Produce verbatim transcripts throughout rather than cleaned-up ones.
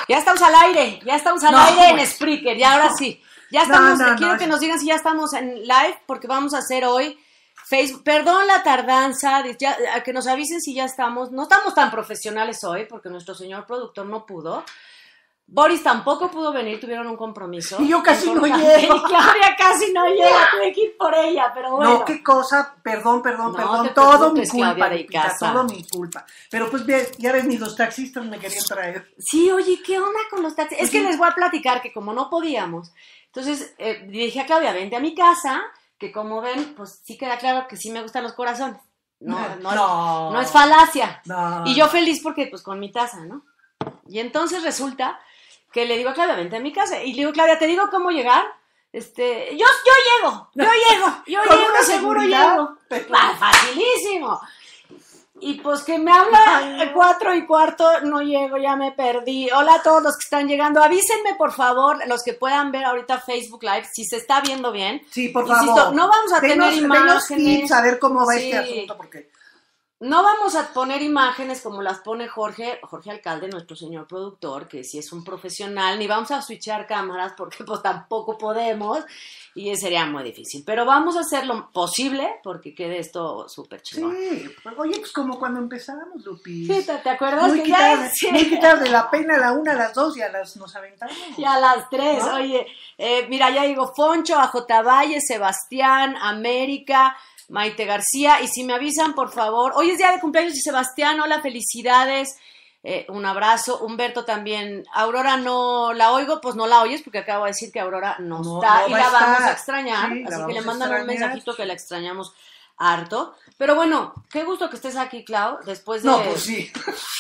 Ya estamos al aire, ya estamos al no, aire bueno. en Spreaker, y ahora sí. Ya estamos, no, no, quiero no, que es... nos digan si ya estamos en live, porque vamos a hacer hoy Facebook. Perdón la tardanza, ya, a que nos avisen si ya estamos. No estamos tan profesionales hoy, porque nuestro señor productor no pudo. Boris tampoco pudo venir, tuvieron un compromiso. Y yo casi no llego. Y Claudia casi no llega, tuve que ir por ella, pero bueno. No, qué cosa, perdón, perdón, No perdón, todo mi culpa, Claudia de Lupita, casa. todo mi culpa. Pero pues ve, ya ves, ni los taxistas me querían traer. Sí, oye, ¿qué onda con los taxis? Pues es que sí. les voy a platicar que como no podíamos, entonces eh, dije a Claudia, vente a mi casa, que como ven, pues sí queda claro que sí me gustan los corazones. No, no, no, no es falacia. No. Y yo feliz porque pues con mi taza, ¿no? Y entonces resulta que le digo a Claudia, vente a mi casa. Y le digo, Claudia, ¿te digo cómo llegar? Este, yo, yo llego, yo llego, yo Con llego, una seguro seguridad, llego. pero- Ah, facilísimo. Y pues que me habla cuatro y cuarto, no llego, ya me perdí. Hola a todos los que están llegando. Avísenme, por favor, los que puedan ver ahorita Facebook Live, si se está viendo bien. Sí, por Insisto, favor. no vamos a denos, tener denos imágenes. tips a ver cómo va Sí. este asunto, porque... No vamos a poner imágenes como las pone Jorge, Jorge Alcalde, nuestro señor productor, que sí es un profesional, ni vamos a switchar cámaras porque pues tampoco podemos y sería muy difícil. Pero vamos a hacer lo posible porque quede esto súper chido. Sí, pues, oye, pues como cuando empezamos, Lupi. Sí, ¿te, te acuerdas? Muy que quitar, ya, sí. muy quitar de la pena a la una, a las dos y a las nos aventamos. Y a las tres, ¿no? oye, eh, mira, ya digo, Foncho, A J Valle, Sebastián, América, Maite García, y si me avisan, por favor, hoy es día de cumpleaños de Sebastián, hola, felicidades, eh, un abrazo, Humberto también, Aurora no la oigo, pues no la oyes, porque acabo de decir que Aurora no, No, está, no y va la a vamos estar. a extrañar, Sí, la así que vamos le a mandan un extrañar. mensajito que la extrañamos harto, pero bueno, qué gusto que estés aquí, Clau, después de... No, pues sí.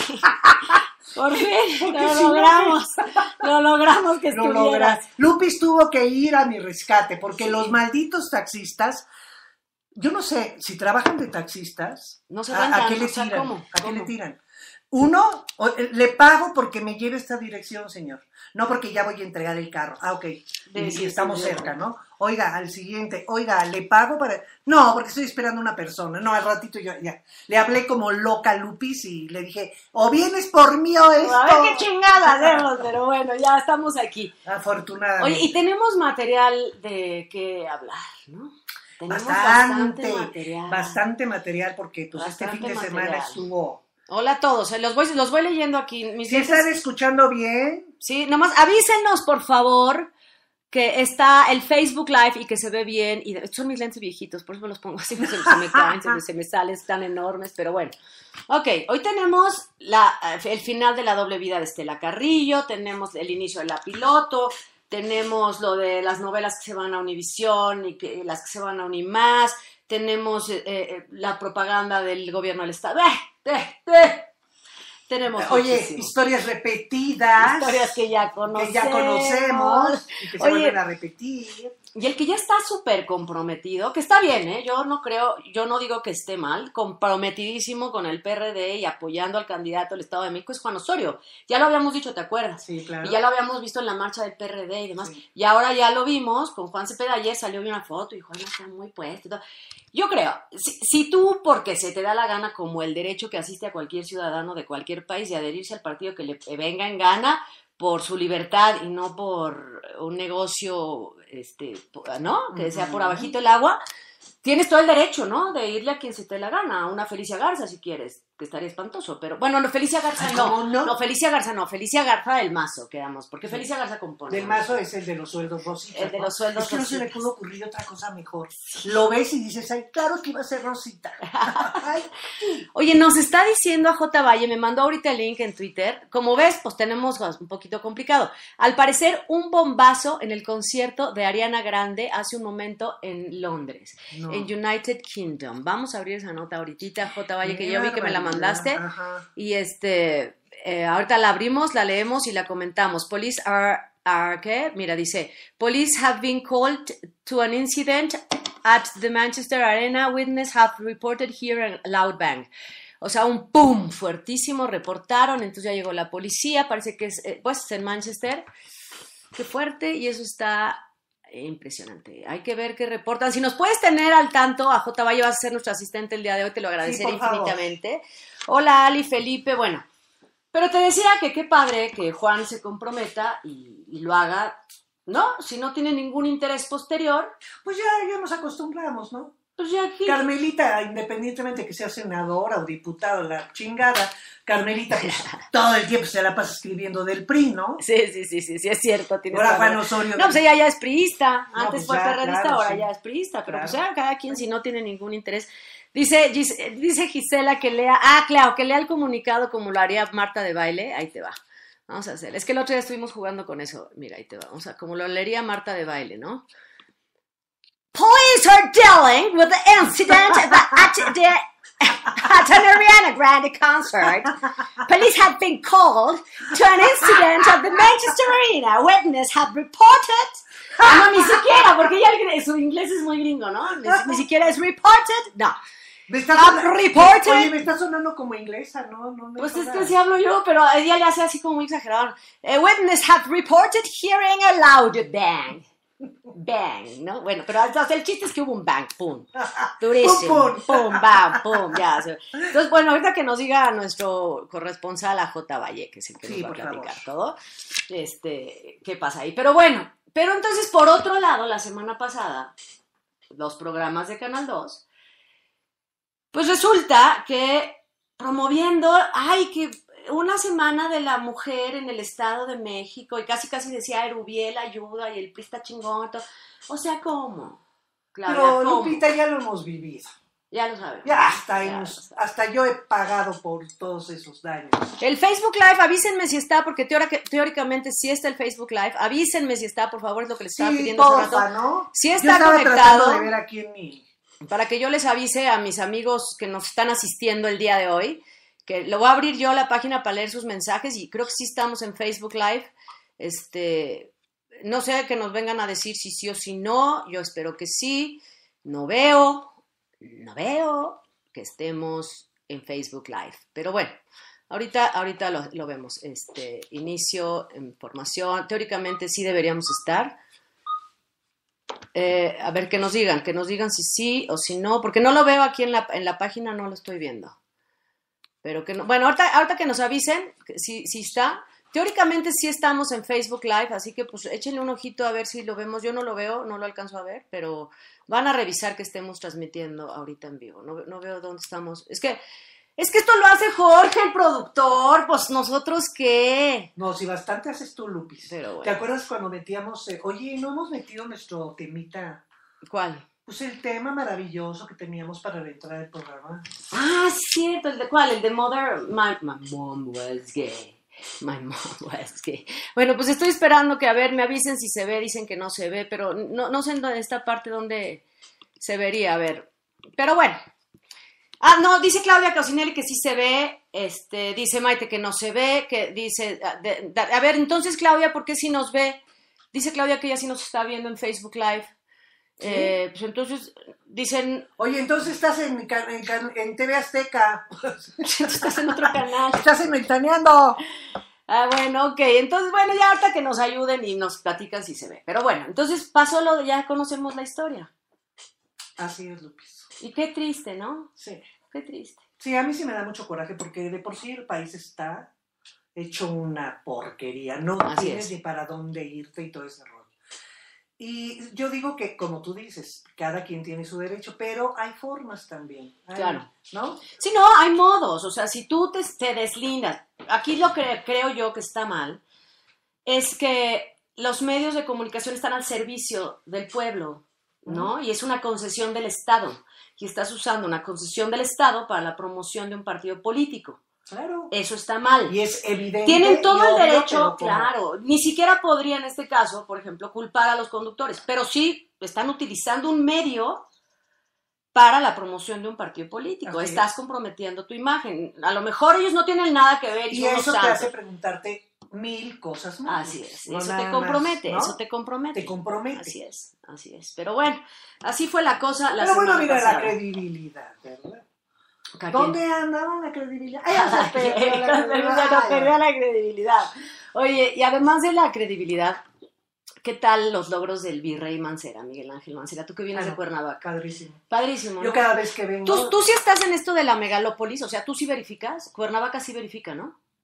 Por fin, Porque lo si no- logramos, lo logramos que Lo estuvieras. logras. Lupis tuvo que ir a mi rescate porque Sí. los malditos taxistas, yo no sé si trabajan de taxistas, No se ¿a, rentan, a qué le o sea, tiran? ¿cómo? ¿A qué ¿Cómo? le tiran? Uno, o- eh, le pago porque me lleve esta dirección, señor. No porque ya voy a entregar el carro. Ah, ok. Y, Sí, sí, y estamos sí, cerca, sí. ¿no? Oiga, al siguiente, oiga, le pago para... No, porque estoy esperando una persona. No, al ratito yo ya. Le hablé como loca Lupis y le dije, o vienes por mí o esto. A ver qué chingada hacemos, pero bueno, ya estamos aquí. Afortunadamente. Oye, y tenemos material de qué hablar, ¿no? Tenemos Bastante, material. bastante material porque pues Bastante este fin de material. semana estuvo... Hola a todos, eh, los voy, los voy leyendo aquí. Mis ¿Sí lentes- están escuchando bien? Sí, nomás avísenos, por favor, que está el Facebook Live y que se ve bien. Y estos son mis lentes viejitos, por eso me los pongo así, se, se me caen, se me, se me salen, están enormes, pero bueno. Ok, hoy tenemos la, el final de La doble vida de Estela Carrillo, tenemos el inicio de La piloto, tenemos lo de las novelas que se van a Univisión y que, las que se van a Unimás, tenemos eh, eh, la propaganda del gobierno del Estado. ¡Eh, eh, eh! Tenemos Oye, muchísimo. historias repetidas. Historias que ya conocemos. que ya conocemos y que se Oye, vuelven a repetir. y el que ya está súper comprometido, que está bien, ¿eh? Yo no creo, yo no digo que esté mal, comprometidísimo con el P R D y apoyando al candidato del Estado de México es Juan Osorio. Ya lo habíamos dicho, ¿te acuerdas? Sí, claro. Y ya lo habíamos visto en la marcha del P R D y demás. Sí. Y ahora ya lo vimos con Juan Cepeda. Ayer salió una foto y Juan está muy puesto y todo. Yo creo, si, si tú, porque se te da la gana, como el derecho que asiste a cualquier ciudadano de cualquier país, de adherirse al partido que le venga en gana por su libertad y no por un negocio, este, ¿no? Que sea por abajito el agua, tienes todo el derecho, ¿no? De irle a quien se te la gana, a una Felicia Garza si quieres, que estaría espantoso, pero bueno, no, Felicia Garza Ay, no, ¿cómo no? no, Felicia Garza no, Felicia Garza del Mazo, quedamos, porque Felicia Garza compone. Del Mazo es el de los sueldos rositas. El de ¿no? los sueldos Es que no se me rositas. pudo ocurrir otra cosa mejor. Lo ves y dices, ay, claro que iba a ser Rosita. Ay, sí. Oye, nos está diciendo a J. Valle, me mandó ahorita el link en Twitter, como ves, pues tenemos un poquito complicado. Al parecer, un bombazo en el concierto de Ariana Grande hace un momento en Londres, No. en United Kingdom. Vamos a abrir esa nota ahorita, J. Valle, que Qué yo vi que me la barbaridad. mandaste. Ajá. Y este, eh, ahorita la abrimos, la leemos y la comentamos. Police are, are, ¿qué? Mira, dice, police have been called to an incident at the Manchester Arena. Witnesses have reported here a loud bang. O sea, un pum fuertísimo, reportaron, entonces ya llegó la policía, parece que es, eh, pues, en Manchester. Qué fuerte, y eso está impresionante. Hay que ver qué reportan. Si nos puedes tener al tanto, a J. Valle vas a ser nuestro asistente el día de hoy, te lo agradeceré Sí, por favor. infinitamente. Hola, Ali, Felipe, bueno, Pero te decía que qué padre que Juan se comprometa y, y lo haga, ¿no? Si no tiene ningún interés posterior. Pues ya, ya nos acostumbramos, ¿no? Pues ya aquí. Carmelita, independientemente que sea senadora o diputada, la chingada, Carmelita, pues todo el tiempo se la pasa escribiendo del P R I, ¿no? Sí, sí, sí, sí, sí, es cierto. Tienes Ahora Juan razón. Osorio. No, pues ella ya es priista. No, Antes pues fue ya, perredista, claro, ahora sí. ya es priista. Pero Claro. pues ya cada quien, si no tiene ningún interés. Dice, Gis- dice Gisela que lea, ah, claro, que lea el comunicado como lo haría Marta de Baile. Ahí te va. Vamos a hacer. Es que el otro día estuvimos jugando con eso. Mira, ahí te va. Vamos a, como lo leería Marta de Baile, ¿no? Police are dealing with the incident at the, at the at an Ariana Grande concert. Police have been called to an incident at the Manchester Arena. Witnesses have reported. No, ni siquiera, porque ya el, su inglés es muy gringo, ¿no? Ni, ni siquiera es reported. No. Me está Have sonando, reported. oye, me está sonando como inglesa, ¿no? no me Pues es jodas. que sí hablo yo, pero ella le hace así como muy exagerado. A witness have reported hearing a loud bang. Bang, ¿no? Bueno, pero o sea, el chiste es que hubo un bang, pum, durísimo, Pum, pum, pum. bam, pum, ya. Entonces, bueno, ahorita que nos diga nuestro corresponsal a J. Valle, que es el que Sí, nos va a por platicar favor. todo, este, qué pasa ahí. Pero bueno, pero entonces, por otro lado, la semana pasada, los programas de Canal dos, pues resulta que promoviendo, ay, que una semana de la mujer en el Estado de México, y casi casi decía Erubiel ayuda y el P R I está chingón, todo. O sea, ¿cómo? Claudia, Pero ¿cómo? Lupita, ya lo hemos vivido. Ya lo sabemos. Ya hasta, Ya hemos- lo sabemos. hasta yo he pagado por todos esos daños. El Facebook Live, avísenme si está, porque teórica- teóricamente sí está el Facebook Live. Avísenme si está, por favor, es lo que les estaba Sí, pidiendo hace porfa, rato. ¿no? Sí Yo está estaba conectado. tratando de ver aquí en mi... Para que yo les avise a mis amigos que nos están asistiendo el día de hoy, que lo voy a abrir yo la página para leer sus mensajes y creo que sí estamos en Facebook Live. Este, no sé que nos vengan a decir si sí o si no, yo espero que sí. No veo, no veo que estemos en Facebook Live, pero bueno, ahorita, ahorita lo, lo vemos. Este, inicio, información, teóricamente sí deberíamos estar. Eh, a ver, que nos digan, que nos digan si sí o si no, porque no lo veo aquí en la, en la página, no lo estoy viendo. Pero que no, bueno, ahorita, ahorita que nos avisen si, si está. Teóricamente sí estamos en Facebook Live, así que pues échenle un ojito a ver si lo vemos. Yo no lo veo, no lo alcanzo a ver, pero van a revisar que estemos transmitiendo ahorita en vivo. No, no veo dónde estamos. Es que, es que esto lo hace Jorge, el productor, pues nosotros qué. No, si bastante haces tú, Lupis. Pero bueno. ¿Te acuerdas cuando metíamos... eh, oye, ¿no hemos metido nuestro temita? ¿Cuál? Pues el tema maravilloso que teníamos para la entrada del programa. Ah, cierto, ¿el de cuál? El de Mother, my, my mom was gay. My mom was gay. Bueno, pues estoy esperando que, a ver, me avisen si se ve, dicen que no se ve, pero no, no sé en dónde- esta parte donde se vería, a ver. Pero bueno. Ah, no, dice Claudia Cosinelli que sí se ve, este, dice Maite que no se ve, que dice, a, de- de- a ver, entonces Claudia, ¿por qué sí nos ve? Dice Claudia que ella sí nos está viendo en Facebook Live. ¿Sí? Eh, pues entonces dicen, Oye, entonces estás en, can- en, can- en T V Azteca. estás en otro canal. Estás en Ventaneando. Ah, bueno, ok. Entonces, bueno, ya ahorita que nos ayuden y nos platican si se ve. Pero bueno, entonces pasó lo de ya conocemos la historia. Así es, Lupis. Y qué triste, ¿no? Sí. Qué triste. Sí, a mí sí me da mucho coraje porque de por sí el país está hecho una porquería. No Así tienes es. ni para dónde irte y todo ese rollo. Y yo digo que, como tú dices, cada quien tiene su derecho, pero hay formas también. Hay- Claro. ¿No? Sí, no, hay modos. O sea, si tú te, te deslindas. Aquí lo que creo yo que está mal es que los medios de comunicación están al servicio del pueblo, ¿no? Y es una concesión del Estado. Y estás usando una concesión del Estado para la promoción de un partido político. Claro. Eso está mal. Y es evidente. Tienen todo y el obvio, derecho, pero como- claro. Ni siquiera podría en este caso, por ejemplo, culpar a los conductores, pero sí están utilizando un medio para la promoción de un partido político. Así Estás es. comprometiendo tu imagen. A lo mejor ellos no tienen nada que ver y, Y son eso unos te santos. hace preguntarte mil cosas más. Así es, No eso nada te más, compromete, ¿no? eso te compromete. Te compromete. Así es, así es. Pero bueno, así fue la cosa la Pero bueno, semana mira pasada. la credibilidad, ¿verdad? ¿A quién? ¿Dónde andaba la credibilidad? Ay, ya se perdió la Ya no credibilidad. perdió la credibilidad. Oye, y además de la credibilidad, ¿qué tal los logros del virrey Mancera, Miguel Ángel Mancera? Tú que vienes Ah, de no. Cuernavaca. Padrísimo. Padrísimo, Yo ¿no? cada vez que vengo... ¿Tú, tú sí estás en esto de la megalópolis, o sea, tú sí verificas. Cuernavaca sí verifica, ¿no?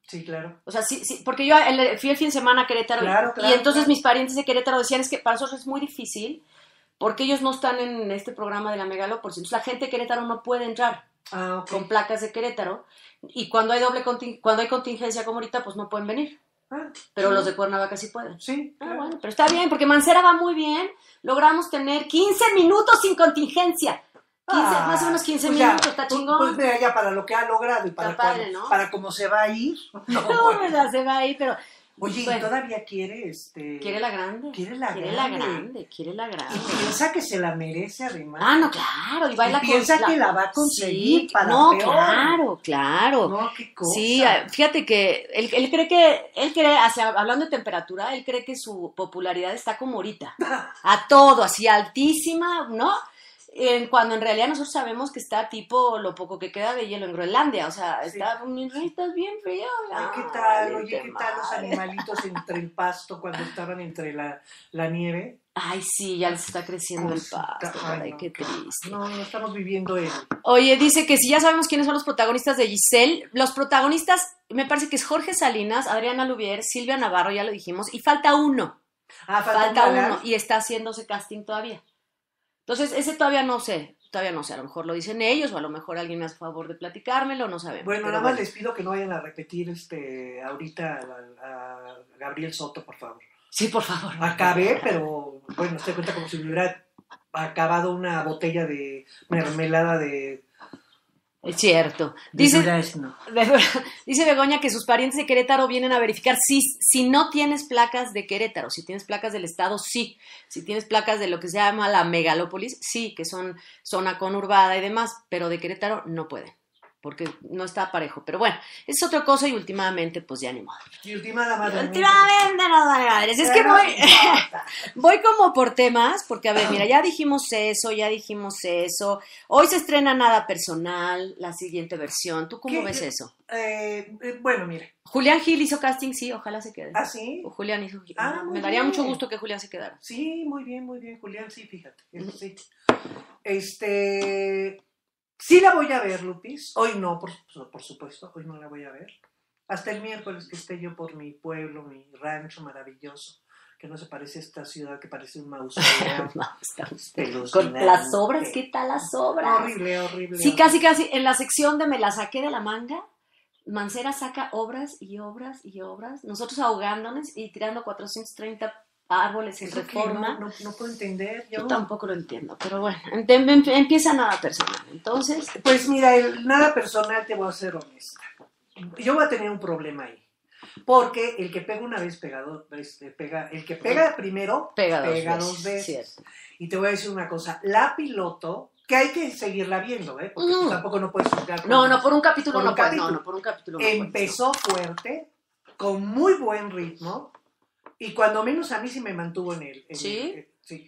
Sí, claro. O sea, sí, sí, porque yo el, fui el fin de semana a Querétaro Claro, y, claro, y entonces claro. mis parientes de Querétaro decían es que para nosotros es muy difícil porque ellos no están en este programa de la megalópolis. Entonces la gente de Querétaro no puede entrar Ah, ok. con placas de Querétaro y cuando hay doble conting- cuando hay contingencia como ahorita, pues no pueden venir. Ah, Pero sí. los de Cuernavaca sí pueden. Sí, Ah, claro. bueno, pero está bien, porque Mancera va muy bien. Logramos tener quince minutos sin contingencia. quince, Ah, más o menos quince pues ya, minutos, está pues- chingón. Pues mira, ya para lo que ha logrado y para, Está padre, cuando- ¿no? para cómo se va a ir. No, No, bueno. ¿verdad? Se va ahí, pero... Oye, ¿y bueno, todavía quiere este? quiere la grande. Quiere la quiere grande. la grande, quiere la grande. Y piensa que se la merece además. Ah, no, claro. Y, baila Y piensa con, que la va a conseguir sí, para no, peor. claro, claro. No, qué cosa. Sí, ah, fíjate que él, él cree que, él cree, o sea, hablando de temperatura, él cree que su popularidad está como ahorita, a todo, así altísima, ¿no? En, cuando en realidad nosotros sabemos que está tipo lo poco que queda de hielo en Groenlandia, o sea, Sí. está, mi rey, estás bien frío. Ay, ¿qué Ay, tal? Oye, qué ¿qué tal los madre. animalitos entre el pasto cuando estaban entre la, la nieve? Ay, sí, ya les está creciendo el Cosita, pasto, ay, ay, no, qué triste. No, no estamos viviendo en... Oye, dice que si ya sabemos quiénes son los protagonistas de Giselle, los protagonistas, me parece que es Jorge Salinas, Adriana Lubier, Silvia Navarro, ya lo dijimos, y falta uno, Ah, falta un galán. uno, y está haciéndose casting todavía. Entonces, ese todavía no sé, todavía no sé, a lo mejor lo dicen ellos, o a lo mejor alguien me hace favor de platicármelo, no sabemos. Bueno, pero nada más bueno. les pido que no vayan a repetir este ahorita a, a Gabriel Soto, por favor. Sí, por favor. Acabé, pero bueno, se cuenta como si me hubiera acabado una botella de mermelada de, Es cierto. de Dice, durazno. dice Begoña que sus parientes de Querétaro vienen a verificar si, si no tienes placas de Querétaro, si tienes placas del estado, sí. Si tienes placas de lo que se llama la megalópolis, sí, que son zona conurbada y demás, pero de Querétaro no pueden, porque no está parejo. Pero bueno, es otra cosa y últimamente pues ya ni modo. Y últimamente, Últimamente no vale madres. Es que voy, voy como por temas, porque a ver, mira, ya dijimos eso, ya dijimos eso. Hoy se estrena Nada Personal, la siguiente versión. ¿Tú cómo ¿Qué? ves eso? Eh, eh, bueno, mire, Julián Gil hizo casting, sí, ojalá se quede. ¿ah, sí? O Julián hizo. Ah, muy me daría bien. mucho gusto que Julián se quedara. Sí, muy bien, muy bien, Julián, sí, fíjate. eso sí. Este, sí la voy a ver, Lupis. Hoy no, por, por supuesto, hoy no la voy a ver. Hasta el miércoles que esté yo por mi pueblo, mi rancho maravilloso, que no se parece a esta ciudad, que parece un mausoleo. No, está usted- Espeluznante. Con las obras, ¿qué tal las obras? Horrible, horrible. Sí, horrible. casi, casi, en la sección de Me la saqué de la manga, Mancera saca obras y obras y obras, nosotros ahogándonos y tirando cuatrocientos treinta árboles en Eso que reforma. no, no, no puedo entender. Yo Yo. tampoco lo entiendo, pero bueno, em- em- empieza Nada Personal. Entonces, Pues mira, el, nada personal, te voy a ser honesta. Yo voy a tener un problema ahí. Porque el que pega una vez, pega dos veces, pega, el que pega primero, pega dos pega veces, dos veces. cierto. Y te voy a decir una cosa, la piloto, que hay que seguirla viendo, ¿eh? Porque Mm. tú tampoco no puedes juzgar. con- No, no, por un capítulo Por no un puede, capítulo. no, no, por un capítulo no puede, Empezó fuerte, con muy buen ritmo, y cuando menos a mí sí me mantuvo en él. en ¿Sí? el- eh, sí.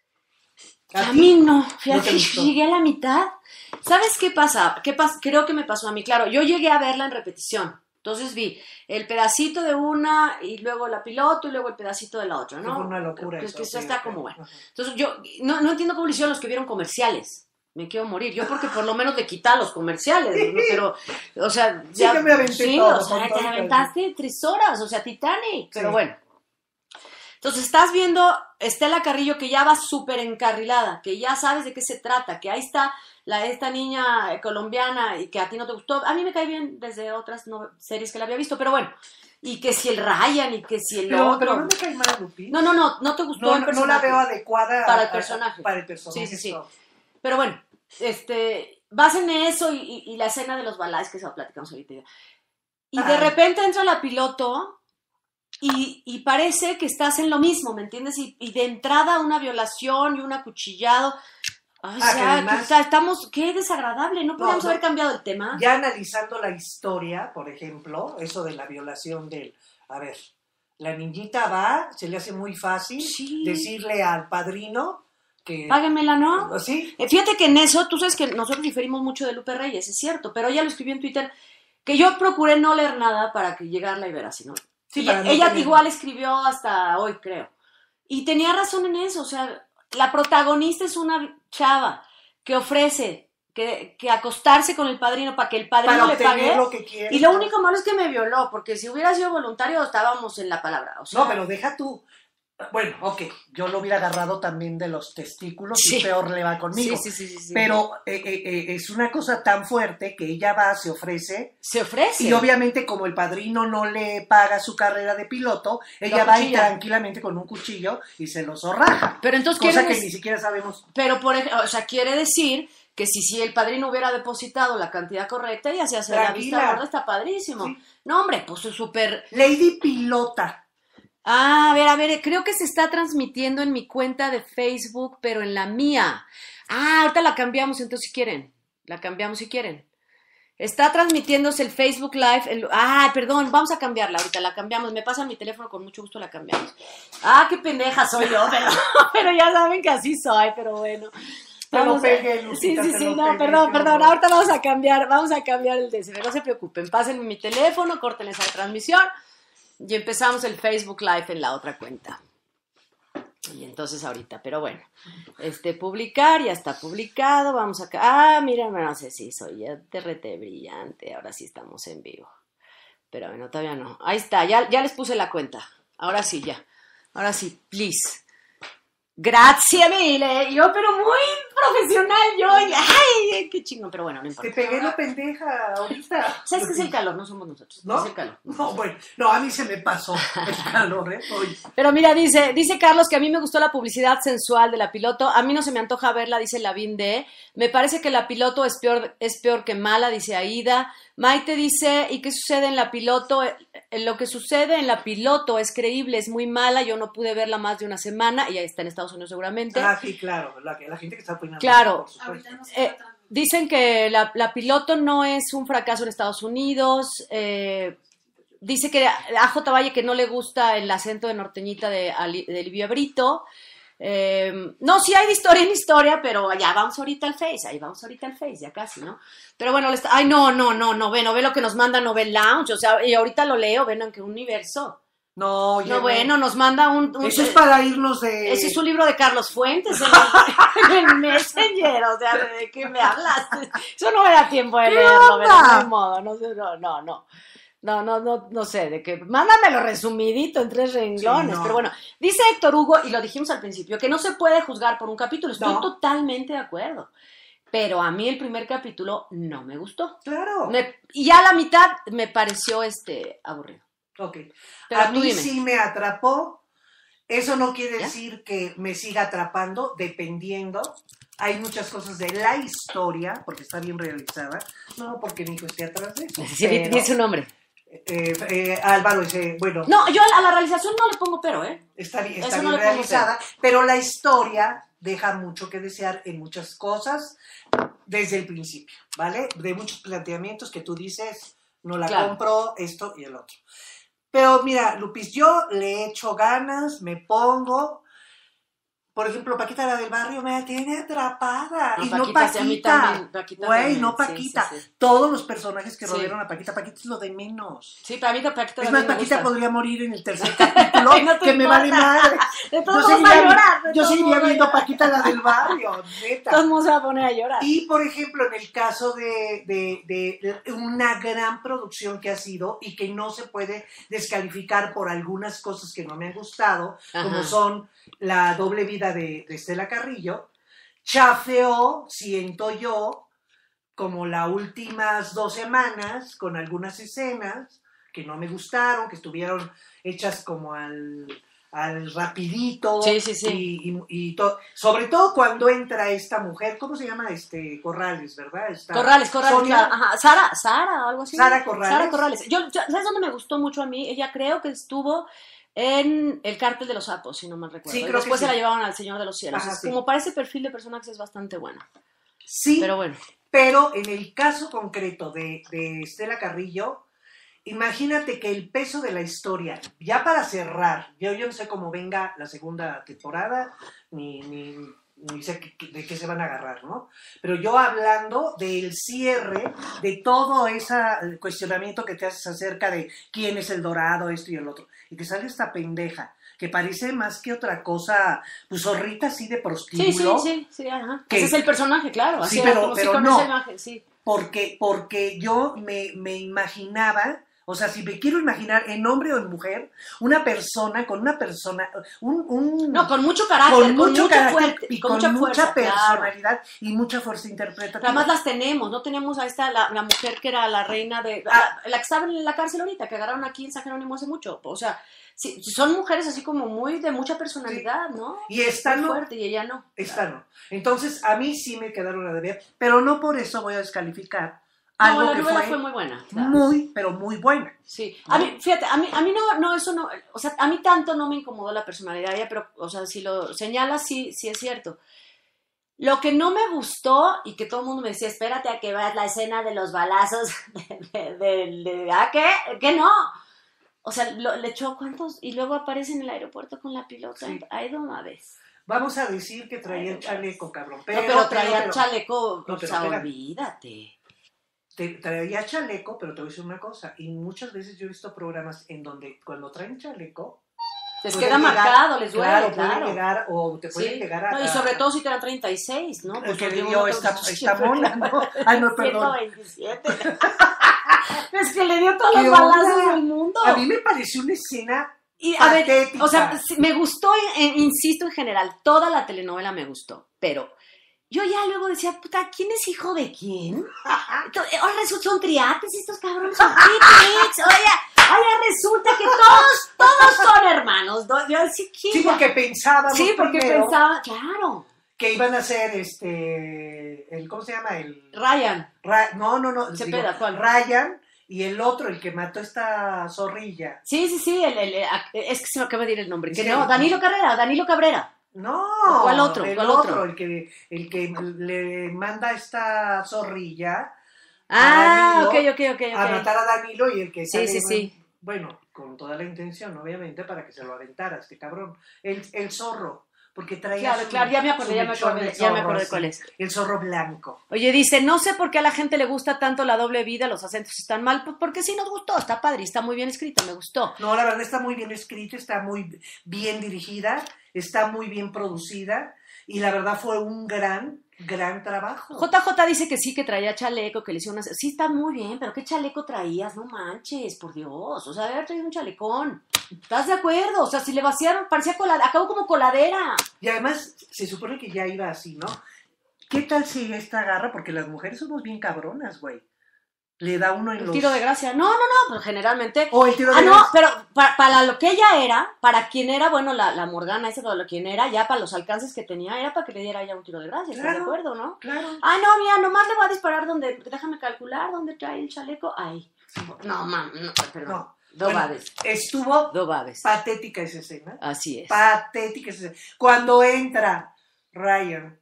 A ti? mí no, ¿No fíjate, te gustó? llegué a la mitad. ¿Sabes qué pasa? ¿Qué pas- Creo que me pasó a mí. Claro, yo llegué a verla en repetición. Entonces vi el pedacito de una y luego la piloto y luego el pedacito de la otra, ¿no? Fue una locura Que, eso, que eso sí, está ok. como bueno. Ajá. Entonces yo no, no entiendo cómo lo hicieron los que vieron comerciales. Me quiero morir. Yo porque por lo menos le quita los comerciales, ¿no? Pero, o sea, Sí, ya... yo me aventé sí, todo, o sea, con te todo, aventaste tres horas, o sea, Titanic. Pero Sí. bueno. Entonces estás viendo Estela Carrillo que ya va súper encarrilada, que ya sabes de qué se trata, que ahí está la, esta niña colombiana y que a ti no te gustó. A mí me cae bien desde otras no, series que la había visto, pero bueno. Y que si el Ryan y que si el Pero, otro. pero no me cae mal, Lupi. No, no, no, no te gustó No, el no, no personaje. la veo adecuada Para el a- personaje. para el personaje. Sí, sí, sí. eso. Pero bueno, este, vas en eso y, y- y la escena de los balades que se va platicamos ahorita. ya. Y de Ay. repente entra la piloto y, y parece que estás en lo mismo, ¿me entiendes? Y, y de entrada una violación y un acuchillado. Ay, Ah, que ya, además- que, o sea, estamos, qué desagradable, ¿no podríamos no. haber cambiado el tema? Ya analizando la historia, por ejemplo, eso de la violación del... A ver, la niñita va, se le hace muy fácil Sí. decirle al padrino que... Páguenmela, ¿no? ¿Sí? Eh, Fíjate que en eso, tú sabes que nosotros diferimos mucho de Lupe Reyes, es cierto, pero ella lo escribió en Twitter, que yo procuré no leer nada para que llegarla y ver así, ¿no? Sí, Y para no ella tener- igual escribió hasta hoy, creo. Y tenía razón en eso, o sea, la protagonista es una chava que ofrece que, que acostarse con el padrino para que el padrino Para le obtener pague. lo que quiere. Y lo único malo es que me violó, porque si hubiera sido voluntario estábamos en la palabra. O sea, No, pero deja tú. Bueno, ok, yo lo hubiera agarrado también de los testículos Sí. y peor le va conmigo. Sí, sí, sí, sí, sí. Pero eh, eh, eh, es una cosa tan fuerte que ella va, se ofrece, se ofrece. y obviamente como el padrino no le paga su carrera de piloto, ella Lo va y cuchilla. tranquilamente con un cuchillo y se lo zorraja. Pero entonces Cosa quiere que dec- ni siquiera sabemos. Pero, por ejemplo, o sea, quiere decir que si, si el padrino hubiera depositado la cantidad correcta, ella se hace la Tranquila. vista gorda, está padrísimo. Sí. No, hombre, pues es súper... Lady Pilota. Ah, a ver, a ver, creo que se está transmitiendo en mi cuenta de Facebook, pero en la mía. Ah, ahorita la cambiamos, entonces si quieren. La cambiamos si quieren. Está transmitiéndose el Facebook Live. El... Ah, perdón, vamos a cambiarla ahorita, la cambiamos. Me pasan mi teléfono, con mucho gusto la cambiamos. Ah, qué pendeja soy yo, pero, pero ya saben que así soy, pero bueno. Te lo Vamos a- pegué, Sí, Lupita, sí, te sí, lo no, pegué, perdón, qué perdón. horror. Ahorita vamos a cambiar, vamos a cambiar el D C, no se preocupen. Pásenme mi teléfono, corten esa transmisión y empezamos el Facebook Live en la otra cuenta. Y entonces ahorita, pero bueno, este, publicar, ya está publicado, vamos a... Ah, mira, no sé si soy ya T R T brillante, ahora sí estamos en vivo. Pero bueno, todavía no. Ahí está, ya, ya les puse la cuenta. Ahora sí, ya. Ahora sí, please. Gracias, mille. Yo, pero muy profesional, yo. y- Ay, qué chingón, pero bueno, no Te importa. pegué la pendeja ahorita. ¿Sabes qué es el calor? No somos nosotros. ¿No? Es el calor. No, bueno, no, a mí se me pasó el calor, ¿eh? Hoy. Pero mira, dice, dice Carlos que a mí me gustó la publicidad sensual de la piloto. A mí no se me antoja verla, dice Lavín D. Me parece que la piloto es peor, es peor que mala, dice Aida. Maite dice, ¿y qué sucede en la piloto? Eh, Lo que sucede en la piloto es creíble, es muy mala. Yo no pude verla más de una semana y ahí está en Estados Unidos seguramente. Ah, sí, claro, la, la gente que está opinando. Claro. Por supuesto. Ahorita no se Eh, está transmitiendo. Dicen que la, la piloto no es un fracaso en Estados Unidos. Eh, dice que a J. Valle que no le gusta el acento de norteñita de, Ali- de Livia Brito. Eh, no, sí hay de historia en historia, pero ya vamos ahorita al Face, ahí vamos ahorita al Face, ya casi, ¿no? Pero bueno, le está- ay, no, no, no, no, ve, no ve lo que nos manda Novel Lounge, o sea, y ahorita lo leo, ven en qué universo. No, oye, No, bueno, nos manda un... un- Eso es para irnos de... ese es un libro de Carlos Fuentes en, el- en Messenger, o sea, ¿de qué me hablas? Eso no me da tiempo de ¿Qué leerlo, pero onda? no hay modo, no sé, no, no, no. No, no, no, no sé, de que mándamelo resumidito en tres renglones, Sí, no. pero bueno, dice Héctor Hugo, y lo dijimos al principio, que no se puede juzgar por un capítulo, estoy No. totalmente de acuerdo, pero a mí el primer capítulo no me gustó, Claro. me, y ya la mitad me pareció este aburrido. Ok. Pero a tú mí dime. sí me atrapó. Eso no quiere ¿Ya? decir que me siga atrapando, dependiendo. Hay muchas cosas de la historia, porque está bien realizada. No porque mi hijo esté atrás de eso. Sí, pero, dice su nombre. eh, eh, Álvaro dice, bueno, No, yo a la realización no le pongo pero, ¿eh? está bien, eso está no bien le pongo realizada, pero la historia deja mucho que desear en muchas cosas desde el principio, ¿vale? De muchos planteamientos que tú dices, no la Claro. compro, esto y el otro. Pero mira, Lupis, yo le echo ganas, me pongo. Por ejemplo, Paquita la del barrio me tiene atrapada. No, y no Paquita, sí, a mí Paquita. también, Paquita Güey, también, no sí, Paquita. sí, sí. Todos los personajes que Sí. rodearon a Paquita. Paquita es lo de menos. Sí, para mí Paquita Es también más, me Paquita gusta. podría morir en el tercer capítulo, Ay, no te que me vale importa. madre. De Yo todos modos va a seguiría, llorar. de yo todos seguiría modos va a viendo a llorar. Paquita la del barrio, De neta. todos modos se va a poner a llorar. Y, por ejemplo, en el caso de, de, de una gran producción que ha sido y que no se puede descalificar por algunas cosas que no me han gustado, Ajá. como son la doble vida de, de Estela Carrillo, chafeó, siento yo, como las últimas dos semanas, con algunas escenas que no me gustaron, que estuvieron hechas como al... al rapidito. Sí, sí, sí. Y, y, y to- sobre todo cuando entra esta mujer, ¿cómo se llama? este Corrales, ¿verdad? Esta- Corrales, Corrales, Sonia- claro. Ajá. Sara, Sara, o algo así. Sara Corrales. Sara Corrales. Yo, yo- ¿sabes dónde me gustó mucho a mí? Ella creo que estuvo en El Cártel de los Sapos, si no mal recuerdo. Sí, Y creo después que se sí. la llevaron al Señor de los Cielos. Ajá, Es sí. Como para ese perfil de personajes es bastante buena. Sí, Pero bueno. pero en el caso concreto de, de Estela Carrillo, imagínate que el peso de la historia, ya para cerrar, yo, yo no sé cómo venga la segunda temporada, ni, ni, ni sé qué- de qué se van a agarrar, ¿no? Pero yo hablando del cierre de todo ese cuestionamiento que te haces acerca de quién es el dorado, esto y el otro. y que sale esta pendeja, que parece más que otra cosa, pues zorrita así de prostíbulo. Sí, sí, sí, sí, ajá. Que, ese es el personaje, claro. Así sí, era, pero, como pero si no, esa imagen, sí. porque, porque yo me, me imaginaba, o sea, si me quiero imaginar en hombre o en mujer, una persona con una persona, un... un no, con mucho carácter, con, con mucho mucha carácter fuerte, y con, con mucha, mucha fuerza, personalidad claro. y mucha fuerza interpretativa. Pero además las tenemos, no tenemos a esta, la, la mujer que era la reina de, Ah. la, la que estaba en la cárcel ahorita, que agarraron aquí en San Jerónimo hace mucho, o sea, sí, son mujeres así como muy de mucha personalidad, sí. ¿no? Y esta muy no. fuerte y ella no. Esta no. Entonces, a mí sí me quedaron a deber, pero no por eso voy a descalificar algo no, la que novela fue, fue muy buena. Claro. Muy, pero muy buena. Sí, a mí, fíjate, a mí, a mí no, no, eso no, o sea, a mí tanto no me incomodó la personalidad de ella, pero, o sea, si lo señalas, sí, sí es cierto. Lo que no me gustó, y que todo el mundo me decía, espérate a que veas la escena de los balazos, de, de, de, de ¿ah, qué? ¿Qué no? O sea, lo, le echó cuántos, y luego aparece en el aeropuerto con la pilota, Sí. ay, de una vez. Vamos a decir que traía el chaleco, cabrón. Pero, no, pero traía pero, pero, chaleco, no, o pero, sea, espera. olvídate. Te, traía chaleco, pero te voy a decir una cosa. Y muchas veces yo he visto programas en donde cuando traen chaleco... Les queda marcado, les duele, claro. claro. Pueden llegar, o te pueden sí. llegar a... No, y sobre todo si te dan treinta y seis, ¿no? Pues que le yo dio no esta, tengo... esta mona, ¿no? Ay, no, perdón. ciento veintisiete. Es que le dio todos ¿Qué los balazos onda? del mundo. A mí me pareció una escena y, a patética. ver, o sea, me gustó, en, insisto, en general, toda la telenovela me gustó, pero yo ya luego decía, puta, ¿quién es hijo de quién? Ahora resulta son triates estos cabrones, son triates. Oye, oye, resulta que todos, todos son hermanos. ¿No? Yo así, ¿quién? Sí, porque pensábamos Sí, porque primero pensaba, claro. que iban a ser, este, el, ¿cómo se llama? El Ryan. Ra, no, no, no. Se digo, peda, ¿cuál? Ryan y el otro, el que mató a esta zorrilla. Sí, sí, sí, el, el, el, es que se me acaba de ir el nombre. Que Sí. no, Danilo Carrera, Danilo Cabrera. No, ¿Cuál otro? el ¿Cuál otro, otro? el que, el que le manda a esta zorrilla Ah, a Danilo ok, ok, ok, ok. a matar a Danilo y el que Sí, sale, sí, sí. bueno, con toda la intención, obviamente, para que se lo aventara este cabrón. El, el zorro, porque traía Claro, su- claro, ya me su acordé, ya me mechón acordé, de ya me zorro acordé así, cuál es. el zorro blanco. Oye, dice, no sé por qué a la gente le gusta tanto la doble vida, los acentos están mal, pues porque sí nos gustó, está padre, está muy bien escrita, me gustó. No, la verdad está muy bien escrita, está muy bien dirigida, está muy bien producida y la verdad fue un gran, gran trabajo. J J dice que sí, que traía chaleco, que le hicieron una... Sí, está muy bien, pero ¿qué chaleco traías? No manches, por Dios, o sea, debe haber traído un chalecón. ¿Estás de acuerdo? O sea, si le vaciaron, parecía coladera, acabó como coladera. Y además se supone que ya iba así, ¿no? ¿Qué tal si esta agarra? Porque las mujeres somos bien cabronas, güey. Le da uno en El los... tiro de gracia. No, no, no, pues generalmente... O el tiro de Ah, no, gracia. pero para, para lo que ella era, para quien era, bueno, la, la Morgana esa, para lo quien era, ya para los alcances que tenía, era para que le diera ya un tiro de gracia, ¿estás Claro. de acuerdo, no? Claro. Ah, no, mira, nomás le voy a disparar donde, déjame calcular dónde trae el chaleco, ahí. No, mam, no, perdón. No. Dos Bueno, babes, estuvo dos babes. patética esa escena. Así es. Patética esa escena. Cuando entra Ryan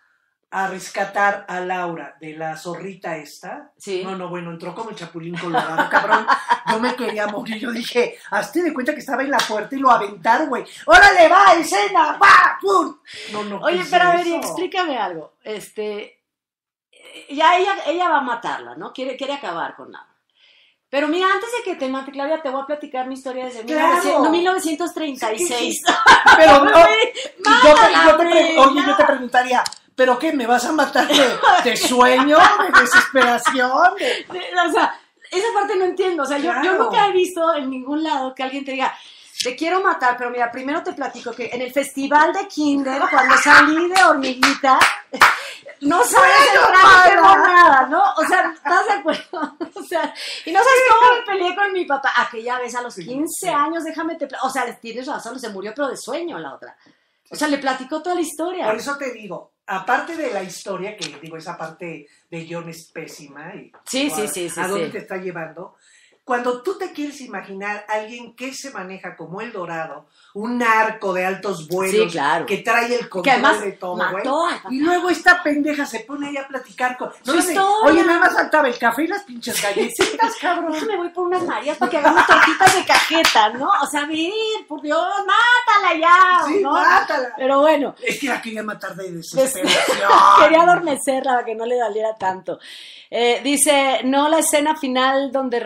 a rescatar a Laura de la zorrita esta. Sí. No, no, bueno, entró como el chapulín colorado, cabrón. Yo me quería morir. Yo dije, hazte de cuenta que estaba en la puerta y lo aventaron, güey. ¡Órale, va, escena! ¡Va! ¡Pum! No, no, Oye, ¿qué pero es a ver, y eso? explícame algo. Este, ya ella, ella va a matarla, ¿no? Quiere, quiere acabar con Laura. Pero mira, antes de que te mate, Claudia, te voy a platicar mi historia desde Claro. mil novecientos treinta y seis. Pero no, y yo te, Mátala, yo te pre- güey, oye, ya. yo te preguntaría, ¿pero qué? ¿Me vas a matar de, de sueño? ¿De desesperación? De... O sea, esa parte no entiendo. O sea, yo, yo Claro. nunca he visto en ningún lado que alguien te diga, te quiero matar, pero mira, primero te platico que en el festival de Kinder, cuando salí de hormiguita, no sabes el traje que nada, ¿no? O sea, ¿estás de acuerdo? O sea, y no sabes cómo me peleé con mi papá. Aquella vez a los quince años, déjame te... pla- O sea, tienes razón, se murió, pero de sueño la otra. O sea, le platicó toda la historia. Por eso te digo, aparte de la historia, que digo, esa parte de guión es pésima, y Sí, o sí, a, sí, sí, a dónde sí. te está llevando, cuando tú te quieres imaginar a alguien que se maneja como el Dorado, un narco de altos vuelos, Sí, claro. que trae el control Que además de todo, mató güey, al papá. y luego esta pendeja se pone ahí a platicar con... Su No, historia. Oye, nada más faltaba el café y las pinches galletitas, cabrón. Déjame voy por unas Marías para que hagamos tortitas de cajeta, ¿no? O sea, a ver, por Dios, mátala ya, Sí, ¿no? mátala. Pero bueno, Es que la quería matar de des- desesperación. quería adormecerla para que no le doliera tanto. Eh, dice, no la escena final donde recibe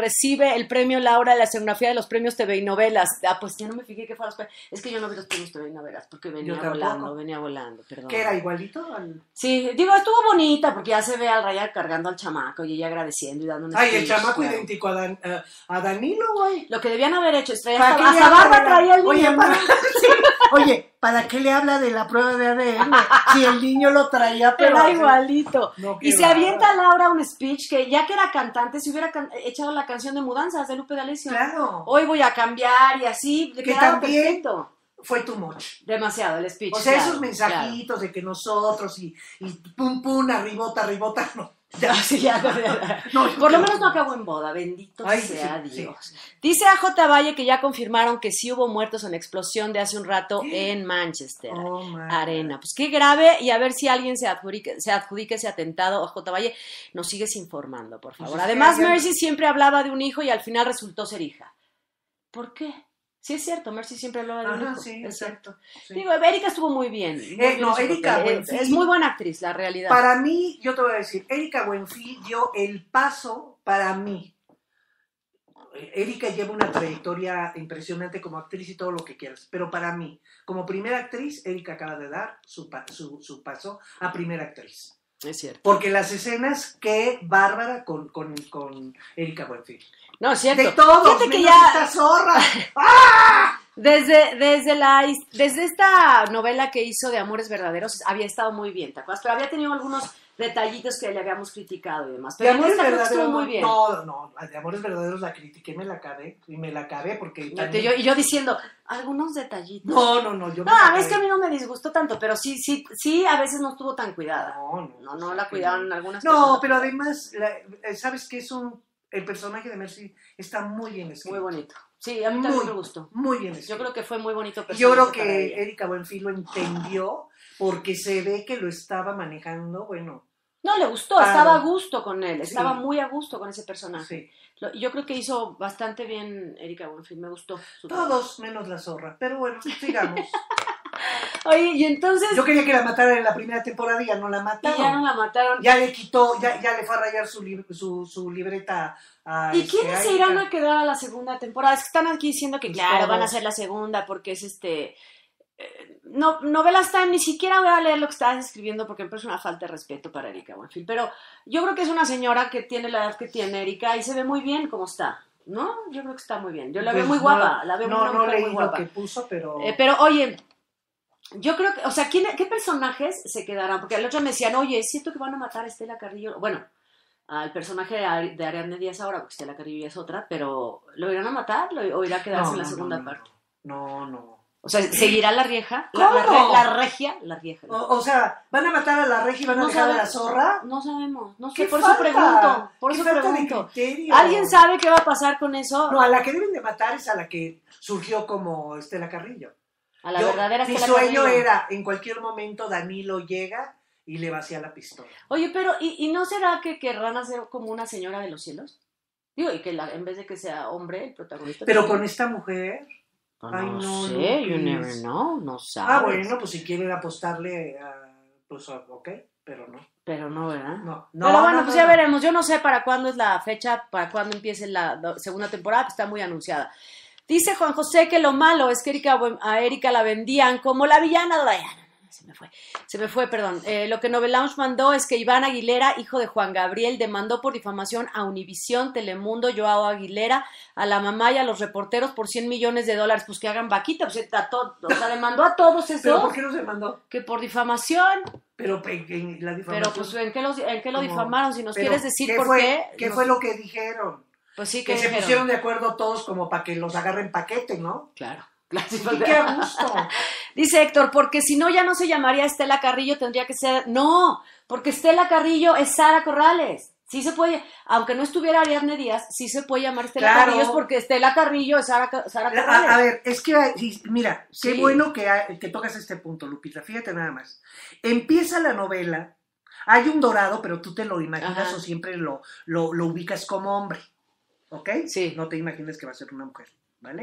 darle el premio Laura de la escenografía de los premios T V y novelas. Ah, pues ya no me fijé que fue a los premios. Es que yo no vi los premios T V y novelas porque venía volando, venía volando, perdón. ¿Que era igualito? Al... Sí, digo, estuvo bonita porque ya se ve al Raya cargando al chamaco y ella agradeciendo y dando un Ay, el speech, chamaco claro. idéntico a, Dan, a, a Danilo, güey. Lo que debían haber hecho es traer ¿Para hasta, qué le hasta habla barba de la- traía el niño. Oye, ¿no? para... sí. Oye, ¿para qué le habla de la prueba de A D N? Si el niño lo traía, pero... Era igualito. No, qué y se bárbaro. avienta Laura un speech que ya que era cantante, se hubiera can- echado la canción de Mudanzas de Lupe D'Alessio. Claro. Hoy voy a cambiar y así, le Que quedaba también- perfecto. Fue too much. Demasiado el speech. O sea, claro, esos mensajitos de que nosotros y, y pum pum, arribota, arribota, no. Ya, sí, ya, ya, ya. No, Por lo no. menos no acabó en boda, bendito Ay, sea sí, Dios. sí. Dice A J Valle que ya confirmaron que sí hubo muertos en la explosión de hace un rato en Manchester. Oh, my Arena. Pues qué grave, y a ver si alguien se adjudique, se adjudique ese atentado. A J Valle, nos sigues informando, por favor. Pues es que Además, ya- Mercy siempre hablaba de un hijo y al final resultó ser hija. ¿Por qué? Sí es cierto, Mercy siempre hablaba de un Ajá, hijo. sí, es cierto. exacto. Sí. Digo, Erika estuvo muy bien. Muy Eh, bien no, en su Erika papel. Buenfil- Es muy buena actriz, la realidad. Para mí, yo te voy a decir, Erika Buenfil dio el paso para mí. Erika lleva una trayectoria impresionante como actriz y todo lo que quieras, pero para mí, como primera actriz, Erika acaba de dar su, pa- su, su paso a primera actriz. Es cierto. Porque las escenas, qué bárbara con, con, con Erika Buenfil. No, es cierto. De todos, Fíjate que menos ya esta zorra. desde, desde, la, desde esta novela que hizo de Amores Verdaderos había estado muy bien, ¿te acuerdas? Pero había tenido algunos detallitos que le habíamos criticado y demás. De Pero en Amores esta creo que Verdaderos, estuvo muy bien. no, no, de Amores Verdaderos la critiqué, me la acabé, y me la acabé porque Y también... yo, y yo diciendo, algunos detallitos. No, no, no, yo me No, la a mí es que a acabé. mí no me disgustó tanto, pero sí, sí, sí, a veces no estuvo tan cuidada. No, no, No, no la cuidaron en algunas No, cosas. pero además, la- eh, ¿sabes qué es un... El personaje de Mercy está muy bien escrito. Muy bonito. Sí, a mí también Muy, me gustó. Muy bien Yo escrito. creo que fue muy bonito. Y yo creo personaje para que ella. Erika Buenfil lo entendió porque se ve que lo estaba manejando, bueno, No, le gustó, Claro. estaba a gusto con él, Sí. estaba muy a gusto con ese personaje. sí. Lo- Yo creo que hizo bastante bien Erika Buenfil, me gustó. su trabajo. Todos menos la zorra. Pero bueno, sigamos. Oye, y entonces, Yo quería que la mataran en la primera temporada y ya no la y mataron. ya no la mataron. Ya le quitó, ya, ya le fue a rayar su, lib- su, su libreta a... ¿Y este, quiénes a se Erika. irán a quedar a la segunda temporada? Es que están aquí diciendo que Pues claro, todos. van a hacer la segunda porque es este... eh, No, novelas Time, ni siquiera voy a leer lo que estás escribiendo porque me parece una falta de respeto para Erika Buenfil, pero yo creo que es una señora que tiene la edad que tiene Erika y se ve muy bien como está, ¿no? Yo creo que está muy bien, yo la veo Pues muy no, guapa, la veo no, una no mujer leí muy lo guapa. que puso, pero... Eh, pero oye, yo creo que, o sea, ¿quién, ¿qué personajes se quedarán? Porque el otro me decían, oye, siento que van a matar a Estela Carrillo. Bueno, al personaje de, Ari- de Ariadne Díaz ahora, porque Estela Carrillo ya es otra, pero ¿lo irán a matar ¿Lo- o irá a quedarse no, en la no, segunda no, parte? No, no. O sea, ¿seguirá la rieja? La, la, ¿Cómo? re- la regia, la rieja. O, o sea, ¿van a matar a la regia y van a No dejar a sabe- la zorra? No sabemos, no sé, ¿Qué por falta? eso pregunto, por ¿Qué eso falta de pregunto. criterio? ¿Alguien sabe qué va a pasar con eso? No, a la que deben de matar es a la que surgió como Estela Carrillo. A la Yo- verdadera Mi Estela sueño Carrillo. era, en cualquier momento Danilo llega y le vacía la pistola. Oye, pero ¿y, y no será que querrán hacer como una señora de los cielos? Digo, y que la, en vez de que sea hombre el protagonista. Pero también- con esta mujer... No, Ay, no, sé, you Lupis. never know, no sabes. Ah, bueno, pues si quieren apostarle a... Pues ok, pero no. Pero no, ¿verdad? No, no, Pero bueno, no, pues no, ya no. veremos. Yo no sé para cuándo es la fecha, para cuándo empiece la do- segunda temporada, que está muy anunciada. Dice Juan José que lo malo es que Erika, a Erika la vendían como la villana de Diana. Se me fue, se me fue, perdón. Eh, lo que Novel Lounge mandó es que Iván Aguilera, hijo de Juan Gabriel, demandó por difamación a Univisión, Telemundo, Joao Aguilera, a la mamá y a los reporteros por cien millones de dólares. Pues que hagan vaquita, pues a todo, o sea, demandó a todos ¿Pero esos por qué no se mandó? que por difamación. Pero pe- en la difamación... Pero pues ¿en qué, los, en qué lo ¿Cómo? difamaron? Si nos Pero, quieres decir ¿qué por fue, qué. ¿Qué nos- fue lo que dijeron? Pues sí, Que que se dijeron. pusieron de acuerdo todos como para que los agarren paquete, ¿no? Claro. claro, sí, Sí, pues, qué a gusto. Dice Héctor, porque si no ya no se llamaría Estela Carrillo, tendría que ser... No, porque Estela Carrillo es Sara Corrales. Sí se puede, aunque no estuviera Ariadne Díaz, sí se puede llamar Estela Claro. Carrillo, es porque Estela Carrillo es Sara, Ca- Sara La- Corrales. A, a ver, es que, hay- sí, mira, qué Sí. bueno que, hay- que tocas este punto, Lupita, fíjate nada más. Empieza la novela, hay un dorado, pero tú te lo imaginas Ajá. o siempre lo, lo, lo ubicas como hombre, ¿ok? Sí. No te imagines que va a ser una mujer, ¿vale?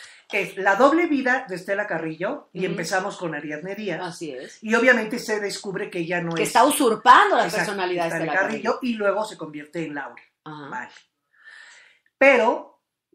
Es la doble vida de Estela Carrillo y Ujú. empezamos con Ariadne Díaz. Así es. Y obviamente se descubre que ella no Que es... está usurpando la Exacto, personalidad de Estela Estela Carrillo. Carrillo y luego se convierte en Laura. Ajá. Vale. Pero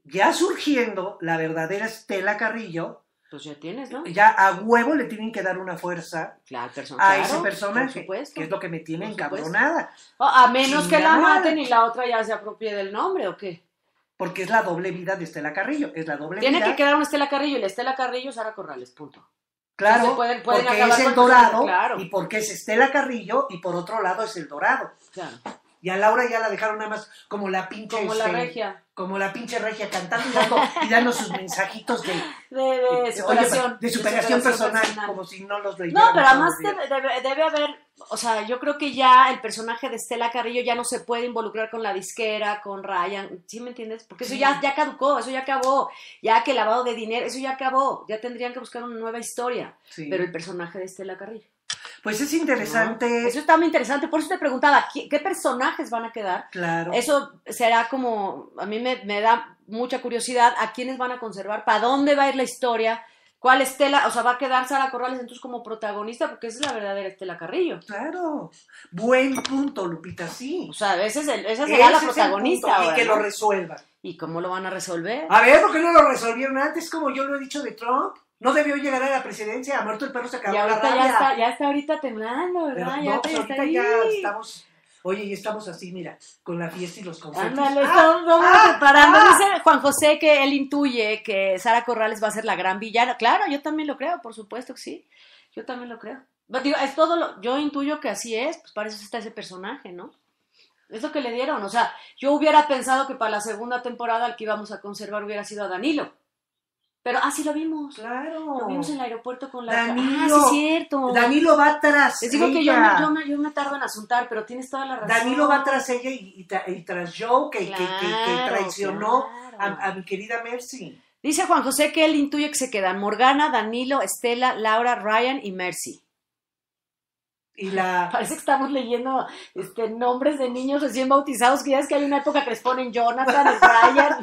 ya surgiendo la verdadera Estela Carrillo, pues ya tienes, ¿no? Ya a huevo le tienen que dar una fuerza claro, person- a claro, ese por personaje, supuesto, que es lo que me tiene por supuesto. encabronada. Oh, a menos que la Chingada. maten y la otra ya se apropie del nombre, ¿o qué? Porque es la doble vida de Estela Carrillo, es la doble Tiene vida. que quedar una Estela Carrillo y la Estela Carrillo, Sara Corrales, punto. Claro, Entonces, pueden- pueden porque acabar es el con- dorado, claro. y porque es Estela Carrillo, y por otro lado es el dorado. Claro. Y a Laura ya la dejaron nada más como la pinche... Como la este, regia. Como la pinche regia cantando y dando, y dando sus mensajitos de... De, de Oye, superación. de superación personal, como si no los leyera. No, pero además debe, debe, debe haber, o sea, yo creo que ya el personaje de Estela Carrillo ya no se puede involucrar con la disquera, con Ryan, ¿sí me entiendes? Porque eso Sí. ya, ya caducó, eso ya acabó, ya que lavado de dinero, eso ya acabó, ya tendrían que buscar una nueva historia, Sí. pero el personaje de Estela Carrillo. Pues es interesante. ¿No? Eso está muy interesante, por eso te preguntaba, ¿qué, qué personajes van a quedar? Claro. Eso será como, a mí me, me da mucha curiosidad, ¿a quiénes van a conservar? ¿Para dónde va a ir la historia? ¿Cuál Estela? O sea, ¿va a quedar Sara Corrales entonces como protagonista? Porque esa es la verdadera Estela Carrillo. Claro. Buen punto, Lupita, sí. O sea, ese es el, esa Ese será la es el protagonista punto, ahora, y que ¿no? lo resuelvan. ¿Y cómo lo van a resolver? A ver, ¿por qué no lo resolvieron antes? Como yo lo he dicho de Trump. No debió llegar a la presidencia. Ha muerto el perro, se acabó Y la ahorita rabia. ya está, ya está ahorita temblando, Pero ¿verdad? no, ya pues está ahorita ahí. ya estamos... Oye, y estamos así, mira, con la fiesta y los confetis. Ándale, ¡Ah! estamos vamos ¡Ah! preparando. ¡Ah! Dice Juan José que él intuye que Sara Corrales va a ser la gran villana. Claro, yo también lo creo, por supuesto que sí. Yo también lo creo. Pero digo, es todo lo, yo intuyo que así es, pues para eso está ese personaje, ¿no? Es lo que le dieron. O sea, yo hubiera pensado que para la segunda temporada el que íbamos a conservar hubiera sido a Danilo. Pero, ah, sí lo vimos. Claro. Lo vimos en el aeropuerto con la... Danilo. Ah, sí es cierto. Danilo va tras Les digo ella. que yo, me- yo, me, yo me tardo en asuntar, pero tienes toda la razón. Danilo va tras ella y, y, tra- y tras Joe, que, que- que- que Claro, traicionó claro. a, a mi querida Mercy. Dice Juan José que él intuye que se quedan Morgana, Danilo, Estela, Laura, Ryan y Mercy. Y la... Parece que estamos leyendo este, nombres de niños recién bautizados, que ya es que hay una época que les ponen Jonathan, Ryan.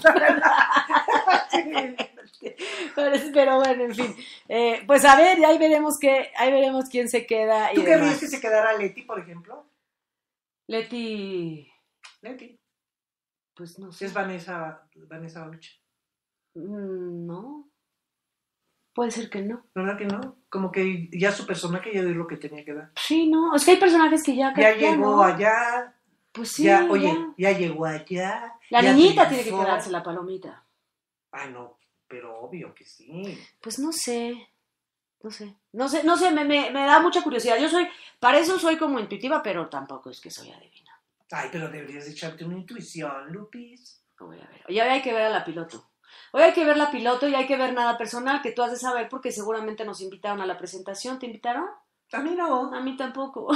Parece- Pero bueno, en fin. Eh, pues a ver, ahí veremos que, ahí veremos quién se queda. Y ¿Tú demás. querrías que se quedara Leti, por ejemplo? Leti, Leti. pues no Si sé. es Vanessa, Vanessa Baluch. Mm, No. Puede ser que no. ¿Verdad que no? Como que ya su personaje ya dio lo que tenía que dar. Sí, no. Es que hay personajes que ya... Ya ya llegó no. allá. Pues sí, ya, oye, ya. ya llegó allá. La ya niñita tiene que triunfó. quedarse, la palomita. Ah, no, pero obvio que sí. Pues no sé, no sé, no sé, no sé, me, me, me da mucha curiosidad. Yo soy, para eso soy como intuitiva, pero tampoco es que soy adivina. Ay, pero deberías de echarte una intuición, Lupis. Lo voy a ver. Y hoy hay que ver a la piloto. Hoy hay que ver la piloto y hay que ver Nada Personal, que tú has de saber porque seguramente nos invitaron a la presentación. ¿Te invitaron? A mí no. A mí tampoco.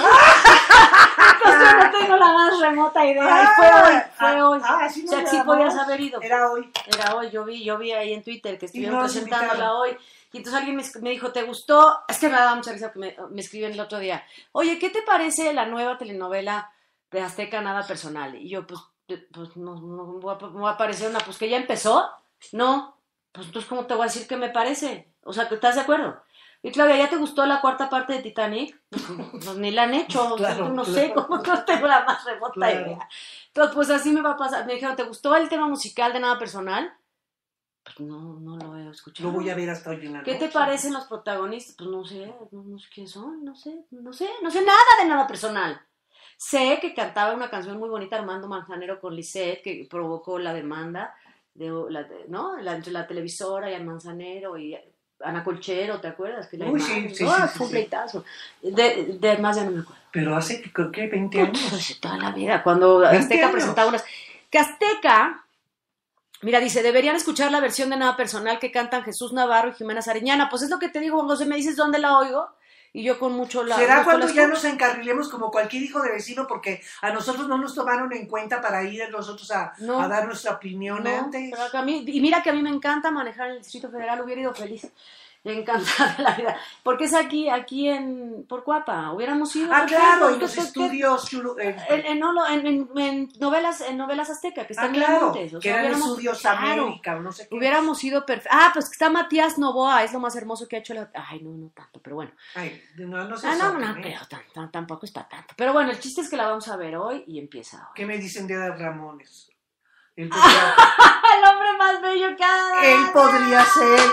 Entonces yo no tengo la más remota idea. Y fue hoy, fue hoy. Ah, sí, O no sea, sí éramos. podías haber ido. Era hoy. Era hoy, yo vi, yo vi ahí en Twitter que estuvieron nos presentándola invitaron. hoy. Y entonces alguien me, me dijo, ¿te gustó? Es que me daba mucha risa que me, me escriben el otro día. Oye, ¿qué te parece la nueva telenovela de Azteca Nada Personal? Y yo, pues, pues no, no me va a- me va a parecer una, pues que ya empezó. No, pues entonces, ¿cómo te voy a decir qué me parece? O sea, ¿que estás de acuerdo? Y Claudia, ¿ya te gustó la cuarta parte de Titanic? Pues, pues, ni la han hecho, Claro, no claro. sé, cómo no tengo la más remota Claro. idea. Entonces, pues así me va a pasar. Me dijeron, ¿te gustó el tema musical de Nada Personal? Pues no, no lo he escuchado. Lo voy a ver hasta hoy en la ¿Qué te noche. parecen los protagonistas? Pues no sé, no, no sé quiénes son, no sé, no sé, no sé nada de Nada Personal. Sé que cantaba una canción muy bonita Armando Manzanero con Lisette, que provocó la demanda, de, la, de- ¿no? La, entre la televisora y el Manzanero y Ana Colchero, ¿te acuerdas? Que la Uy, imagen, sí, sí, ¡ah! sí, sí, Fue un sí. pleitazo. De, de más ya no me acuerdo. Pero hace, creo que veinte años. Pues, toda la vida, cuando veinte Azteca años. presentaba unas... Que Azteca, mira, dice, deberían escuchar la versión de Nada Personal que cantan Jesús Navarro y Jimena Sariñana. Pues es lo que te digo, José, me dices dónde la oigo y yo con mucho la... ¿Será gusto cuando la ya escucho. nos encarrilemos como cualquier hijo de vecino? Porque a nosotros no nos tomaron en cuenta para ir nosotros a, No. a dar nuestra opinión No, antes. pero a mí, y mira que a mí me encanta manejar en el Distrito Federal, hubiera ido feliz. Me encanta de la vida. Porque es aquí, aquí en por Cuapa. Hubiéramos ido. Ah, ¿qué- claro, qué- en los qué- qué- estudios. chulu- eh, En, en, no, lo- en, en- en novelas, en novelas azteca, que ah, están en claro, Montes. O que sea, eran hubiéramos- estudios claro, América o no sé qué. Hubiéramos ido perfecto. Ah, pues que está Matías Novoa, es lo más hermoso que ha hecho la... Ay, no, no tanto, pero bueno. Ay, no, no sé. Ah, no, no, pero tan- tan- tampoco es para tanto. Pero bueno, el chiste es que la vamos a ver hoy y empieza hoy. ¿Qué me dicen de Adal Ramones? Él podría, El hombre más bello que ha él podría ser...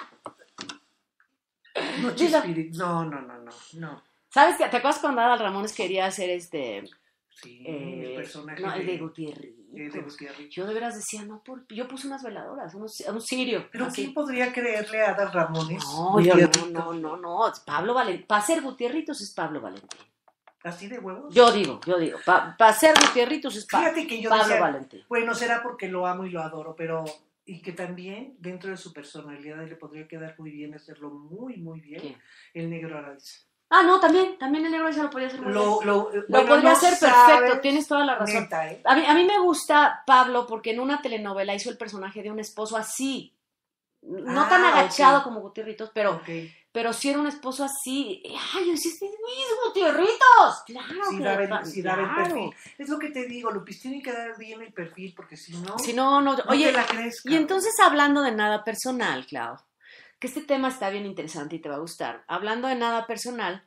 No, Dilo. Chespirito. No, no, no, no, no. ¿Sabes qué? ¿Te acuerdas cuando Adal Ramones quería hacer este... Sí, eh, el personaje no, el de de, Gutiérrez. el de Gutiérrez. Yo de veras decía, no, por, yo puse unas veladoras, unos, un cirio. Pero así. ¿quién podría creerle a Adal Ramones? No, yo no, Gutierritos? no, no, no. Es Pablo Valentín. Para ser Gutierritos es Pablo Valentín. ¿Así de huevos? Yo digo, yo digo. Para pa ser Gutierritos es pa Fíjate que yo Pablo decía, Valentín. bueno, será porque lo amo y lo adoro, pero... Y que también, dentro de su personalidad, le podría quedar muy bien hacerlo muy, muy bien. ¿Quién? El Negro Araiza. Ah, no, también, también el negro ese lo podía hacer muy Lo, bien. lo, Lo bueno, podría no hacer sabes, perfecto, tienes toda la razón. neta, ¿eh? A mí, a mí me gusta Pablo porque en una telenovela hizo el personaje de un esposo así. No Ah, tan agachado ok. como Gutierritos, pero, Ok. pero sí era un esposo así. Ay, yo decía, este es Gutierritos. Claro Sí, que daba el, pa- sí daba el claro. perfil. Es lo que te digo, Lupis, tiene que dar bien el perfil, porque si no, Si no, no. no Oye, te la crees, y cabrón. entonces hablando de nada personal, Clau, que este tema está bien interesante y te va a gustar. Hablando de nada personal,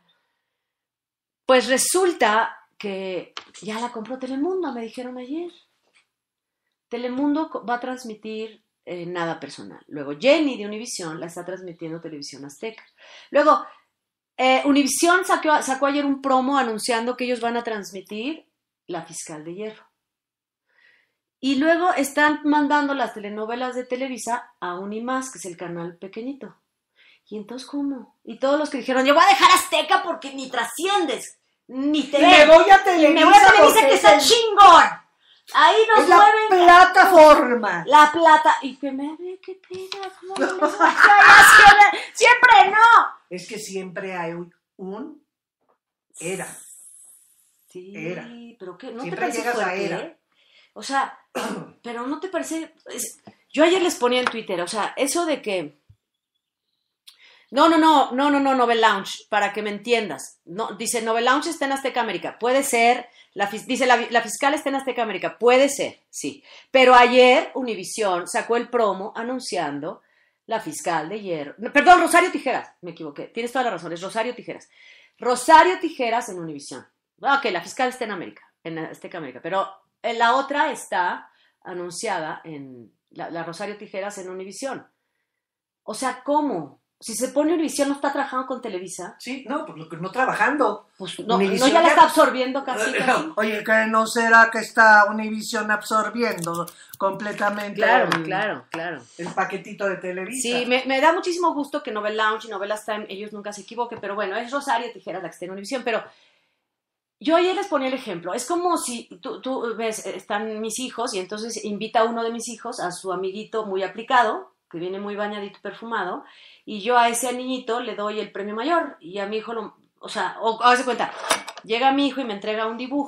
pues resulta que ya la compró Telemundo, me dijeron ayer. Telemundo co- va a transmitir eh, nada personal. Luego Jenny de Univisión la está transmitiendo Televisión Azteca. Luego eh, Univisión sacó, sacó ayer un promo anunciando que ellos van a transmitir La Fiscal de Hierro. Y luego están mandando las telenovelas de Televisa a Unimás, que es el canal pequeñito. Y entonces, ¿cómo? Y todos los que dijeron, yo voy a dejar Azteca porque ni trasciendes, ni te Y me voy a Televisa, me voy a Televisa porque que es está el- chingón. Ahí nos es la mueven plataforma. la plata. Y que me ve, qué pena, ¿cómo no les voy a hacer? siempre, siempre no. Es que siempre hay un era. Sí, Era. pero ¿qué? ¿No Siempre te parece llegas a fuerte? era. ¿Eh? O sea, pero ¿no te parece? Es- yo ayer les ponía en Twitter, o sea, eso de que... No, no, no, no, no, no, Novel Lounge, para que me entiendas. No, dice, Novel Lounge está en Azteca América. Puede ser, la, fis- dice, la, la fiscal está en Azteca América. Puede ser, sí. Pero ayer Univisión sacó el promo anunciando la fiscal de hierro. No, perdón, Rosario Tijeras, me equivoqué. Tienes toda la razón, es Rosario Tijeras. Rosario Tijeras en Univisión. Ok, la fiscal está en América, en Azteca América. Pero en la otra está anunciada en la, la Rosario Tijeras en Univisión. O sea, ¿cómo? Si se pone Univisión, ¿no está trabajando con Televisa? Sí, no, pues lo que no trabajando. Pues no, no Univisión ya la ya- está absorbiendo casi, Eh, casi. Oye, que no será que está Univision absorbiendo completamente Claro, el, claro, claro. el paquetito de Televisa. Sí, me, me da muchísimo gusto que Novel Lounge y Novelas Time, ellos nunca se equivoquen, pero bueno, es Rosario Tijeras la que está en Univisión, pero yo ayer les ponía el ejemplo, es como si tú, tú ves, están mis hijos y entonces invita a uno de mis hijos a su amiguito muy aplicado, que viene muy bañadito y perfumado, y yo a ese niñito le doy el premio mayor y a mi hijo, lo, o sea, o hágase cuenta, llega mi hijo y me entrega un dibujo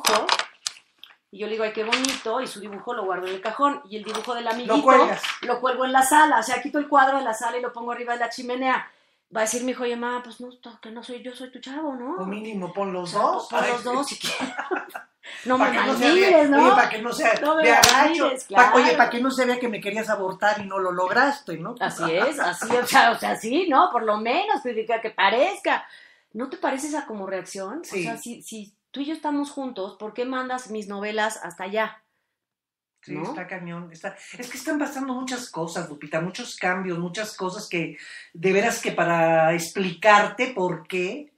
y yo le digo, ay, qué bonito, y su dibujo lo guardo en el cajón y el dibujo del amiguito Lo cuelgas. lo cuelgo en la sala, o sea, quito el cuadro de la sala y lo pongo arriba de la chimenea. Va a decir mi hijo, oye, mamá, pues no, que no soy yo, soy tu chavo, ¿no? O mínimo pon los O sea, dos. pon Ay, los dos si quieres. No me para que no se malmires, vea, ¿no? oye, para que no se No me vea malmires, gacho. Pa- claro. oye, para que no se vea que me querías abortar y no lo lograste, ¿no? Así es, así, o sea, o sea, sí, ¿no? Por lo menos, que, que parezca. ¿No te parece esa como reacción? Sí. O sea, si, si tú y yo estamos juntos, ¿por qué mandas mis novelas hasta allá? Sí, ¿no? está cañón. Está... Es que están pasando muchas cosas, Lupita, muchos cambios, muchas cosas que de veras que para explicarte por qué,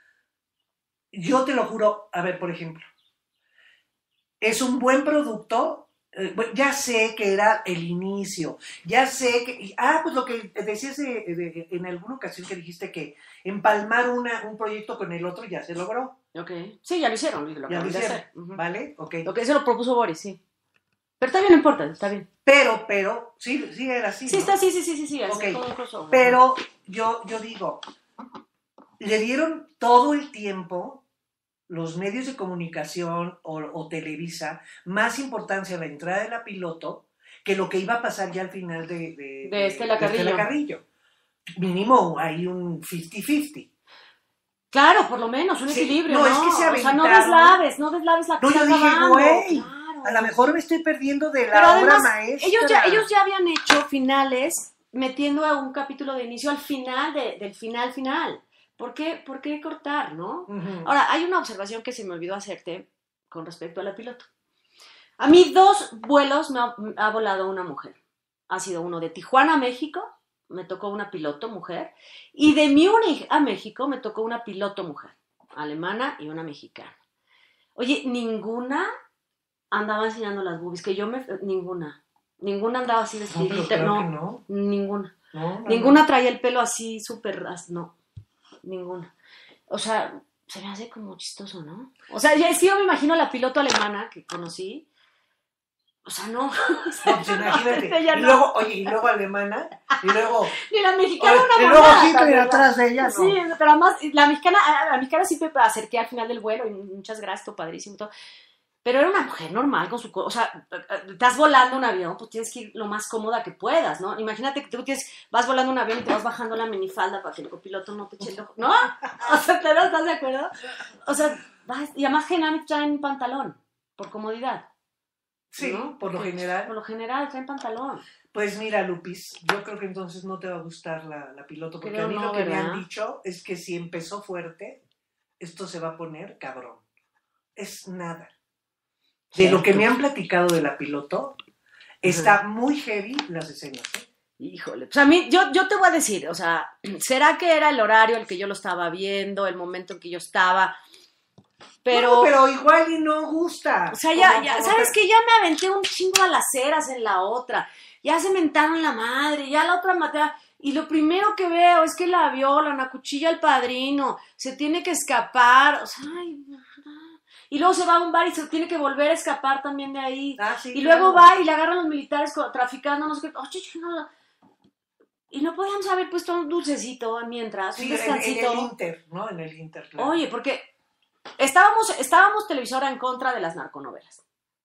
yo te lo juro, a ver, por ejemplo, es un buen producto, eh, bueno, ya sé que era el inicio, ya sé que, y- ah, pues lo que decías de, de- en alguna ocasión que dijiste que empalmar una, un proyecto con el otro ya se logró, Ok. Sí, ya lo hicieron, lo ya lo acaban de hicieron, hacer. Ujú. ¿vale? Ok. Lo que se lo propuso Boris, sí. Pero está bien, no importa, está bien. Pero, pero, sí, sí era así, Sí, ¿no? está, sí, sí, sí, sí, sí. Ok, así como un crossover. Pero yo, yo digo, le dieron todo el tiempo los medios de comunicación o, o Televisa más importancia a la entrada de la piloto que lo que iba a pasar ya al final de, de, De Estela Carrillo. Carrillo. Mínimo hay un cincuenta cincuenta. Claro, por lo menos, un Sí, equilibrio, no, ¿no? es que se o sea, no aventaron. deslaves, no deslaves la que No, está yo dije, acabando. güey, Claro. a lo mejor me estoy perdiendo de la Pero obra además, maestra. ellos ya, ellos ya habían hecho finales metiendo a un capítulo de inicio al final de- del final final. ¿Por qué, ¿Por qué cortar, no? Ujú. Ahora, hay una observación que se me olvidó hacerte con respecto a la piloto. A mí dos vuelos me ha, me ha volado una mujer. Ha sido uno de Tijuana a México, me tocó una piloto mujer, y de Múnich a México me tocó una piloto mujer, alemana y una mexicana. Oye, ninguna andaba enseñando las boobies, que yo me... Ninguna. Ninguna andaba así vestidita. No, No, no. ninguna. No, no, Ninguna no. traía el pelo así súper... No, ninguna. O sea, se me hace como chistoso, ¿no? O sea, ya es que yo me imagino la piloto alemana que conocí. O sea, no. O sea, No, pues imagínate. no, ella Y no. luego, oye, y luego alemana, y luego... Ni la mexicana oye, una y luego monada, Hitler ¿verdad? atrás de ella, ¿no? Sí, pero además, la mexicana, a la mexicana sí me acerqué al final del vuelo y muchas gracias, todo padrísimo, todo. Pero era una mujer normal con su... O sea, estás volando un avión, pues tienes que ir lo más cómoda que puedas, ¿no? Imagínate que tú tienes, vas volando un avión y te vas bajando la minifalda para que el copiloto no te eche el ojo, ¿no? O sea, ¿te das- ¿estás de acuerdo? O sea, vas, y además generalmente traen pantalón, por comodidad. Sí, ¿no? por lo Porque general. Por lo general traen pantalón. Pues mira, Lupis, yo creo que entonces no te va a gustar la, la piloto, porque Creo a mí no, lo que me ¿verdad? han dicho es que si empezó fuerte, esto se va a poner cabrón. Es nada. De Cierto. lo que me han platicado de la piloto, está muy heavy las escenas, ¿eh? Híjole, pues a mí, yo, yo te voy a decir, o sea, ¿será que era el horario el que yo lo estaba viendo, el momento en que yo estaba? Pero, No, pero igual y no gusta. o sea, ya, Como- ya, como ¿sabes que- qué? Ya me aventé un chingo a las ceras en la otra, ya se mentaron la madre, ya la otra matea, y lo primero que veo es que la violan, acuchilla al padrino, se tiene que escapar, o sea, ay, y luego se va a un bar y se tiene que volver a escapar también de ahí. Ah, sí, Y luego claro. va y le agarran los militares co- traficando, no sé qué. Oh, chingada. Y no podíamos haber puesto un dulcecito mientras, Sí, un en, en descansito. el Inter, ¿no? En el Inter, claro. Oye, porque estábamos, estábamos televisora en contra de las narconovelas.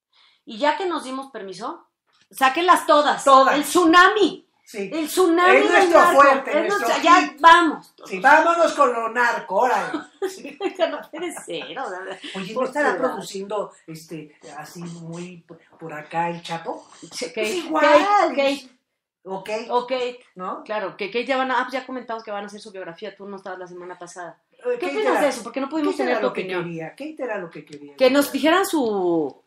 Y ya que nos dimos permiso, sáquenlas todas. Todas. El tsunami. Sí. El tsunami Es del nuestro narco. fuerte, Es nuestro nuestro- ya hit. vamos. Sí, vámonos con lo narco, órale. Sí. No puede ser. O sea, Oye, ¿no por estará piedad. produciendo este, así muy por- por acá el Chapo? Kate, Pues igual. Kate, Kate, Ok, o Kate. ¿no? Claro, que Kate ya van a, ah, pues ya comentamos que van a hacer su biografía, tú no estabas la semana pasada. Eh, ¿Qué Kate opinas era- de eso? Porque no pudimos Kate tener era tu lo que opinión. quería, Kate era lo que quería. Que nos dijeran su,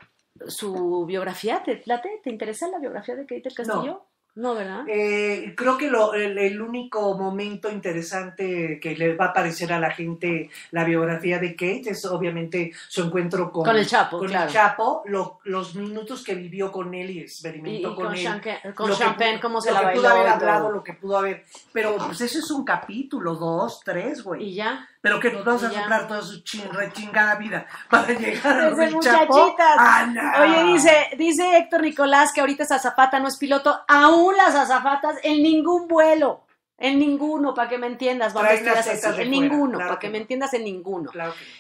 su biografía, ¿te late? ¿Te interesa la biografía de Kate del Castillo? No, ¿verdad? Eh, creo que lo, el, el único momento interesante que le va a parecer a la gente la biografía de Kate es obviamente su encuentro con, Con el Chapo, con claro. el Chapo, lo- los minutos que vivió con él y Y, experimentó y con, con, él. Champagne, con Lo que Champagne, pu- cómo se lo la que bailó. pudo haber y todo. hablado, lo que pudo haber. Pero pues eso es un capítulo, dos, tres, güey. Y ya. Pero que nos vamos a y ya. soplar toda su chin- rechingada vida para llegar a Desde el Chapo. muchachitas. ¡Ah, no! Oye, dice, dice Héctor Nicolás que ahorita esa azafata no es piloto. Aún las azafatas en ningún vuelo. En ninguno, para que me entiendas. Van Traen las vestidas tetas así. de En fuera, ninguno, claro para que que me no. entiendas, en ninguno. Claro que no.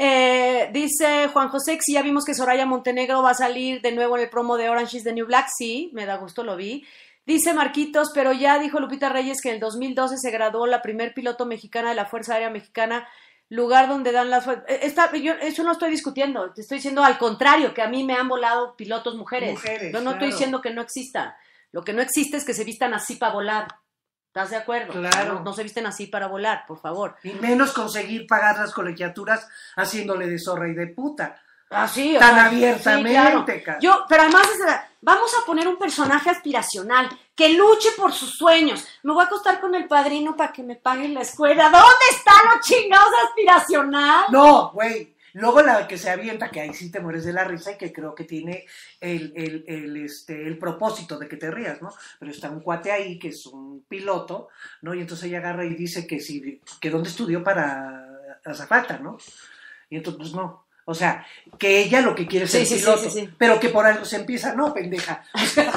Eh, dice Juan José, si ya vimos que Soraya Montenegro va a salir de nuevo en el promo de Orange is the New Black. Sí, me da gusto, lo vi. Dice Marquitos, pero ya dijo Lupita Reyes que en el dos mil doce se graduó la primer piloto mexicana de la Fuerza Aérea Mexicana, lugar donde dan las... Esta, yo, eso no estoy discutiendo, te estoy diciendo al contrario, que a mí me han volado pilotos mujeres. Mujeres, Yo no claro. estoy diciendo que no exista. Lo que no existe es que se vistan así para volar. ¿Estás de acuerdo? Claro. No, no se visten así para volar, por favor. Y menos conseguir pagar las colegiaturas haciéndole de zorra y de puta. Así, o Tan sea, abiertamente, sí, claro. cara. Yo, pero además, es- vamos a poner un personaje aspiracional que luche por sus sueños. Me voy a acostar con el padrino para que me paguen la escuela. ¿Dónde está lo chingados aspiracional? No, güey. Luego la que se avienta, que ahí sí te mueres de la risa y que creo que tiene el, el, el, este, el propósito de que te rías, ¿no? Pero está un cuate ahí que es un piloto, ¿no? Y entonces ella agarra y dice que sí, que dónde estudió para azafata, ¿no? Y entonces, pues no. O sea, que ella lo que quiere es Sí, ser sí, sí, piloto, sí, sí. pero que por algo se empieza, no, pendeja. O sea,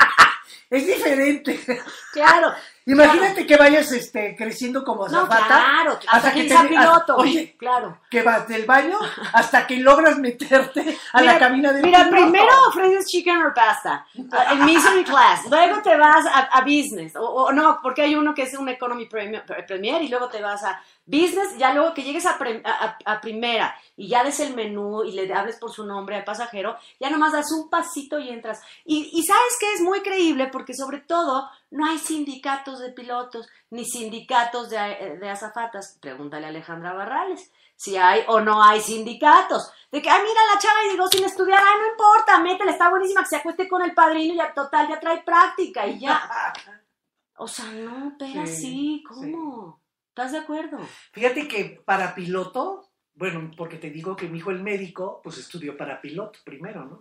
es diferente. Claro. Imagínate que vayas este, creciendo como No, azafata. claro. Hasta que te- sea piloto. hasta- oye, claro. que vas del baño hasta que logras meterte a Mira, la cabina del Mira, piloto. primero ofreces chicken or pasta, uh, en misery class, luego te vas a, a business, o, o no, porque hay uno que es un economy premier, premier y luego te vas a business, ya luego que llegues a, pre- a, a- a primera y ya des el menú y le hables por su nombre al pasajero, ya nomás das un pasito y entras. Y, y sabes que es muy creíble porque sobre todo no hay sindicatos de pilotos, ni sindicatos de, de azafatas. Pregúntale a Alejandra Barrales si hay o no hay sindicatos. De que, ay, mira, la chava llegó sin estudiar, ay, no importa, métela, está buenísima, que se acueste con el padrino y ya, total, ya trae práctica y ya. O sea, no, pero sí, sí, ¿cómo? Sí. ¿Estás de acuerdo? Fíjate que para piloto, bueno, porque te digo que mi hijo el médico, pues estudió para piloto primero, ¿no?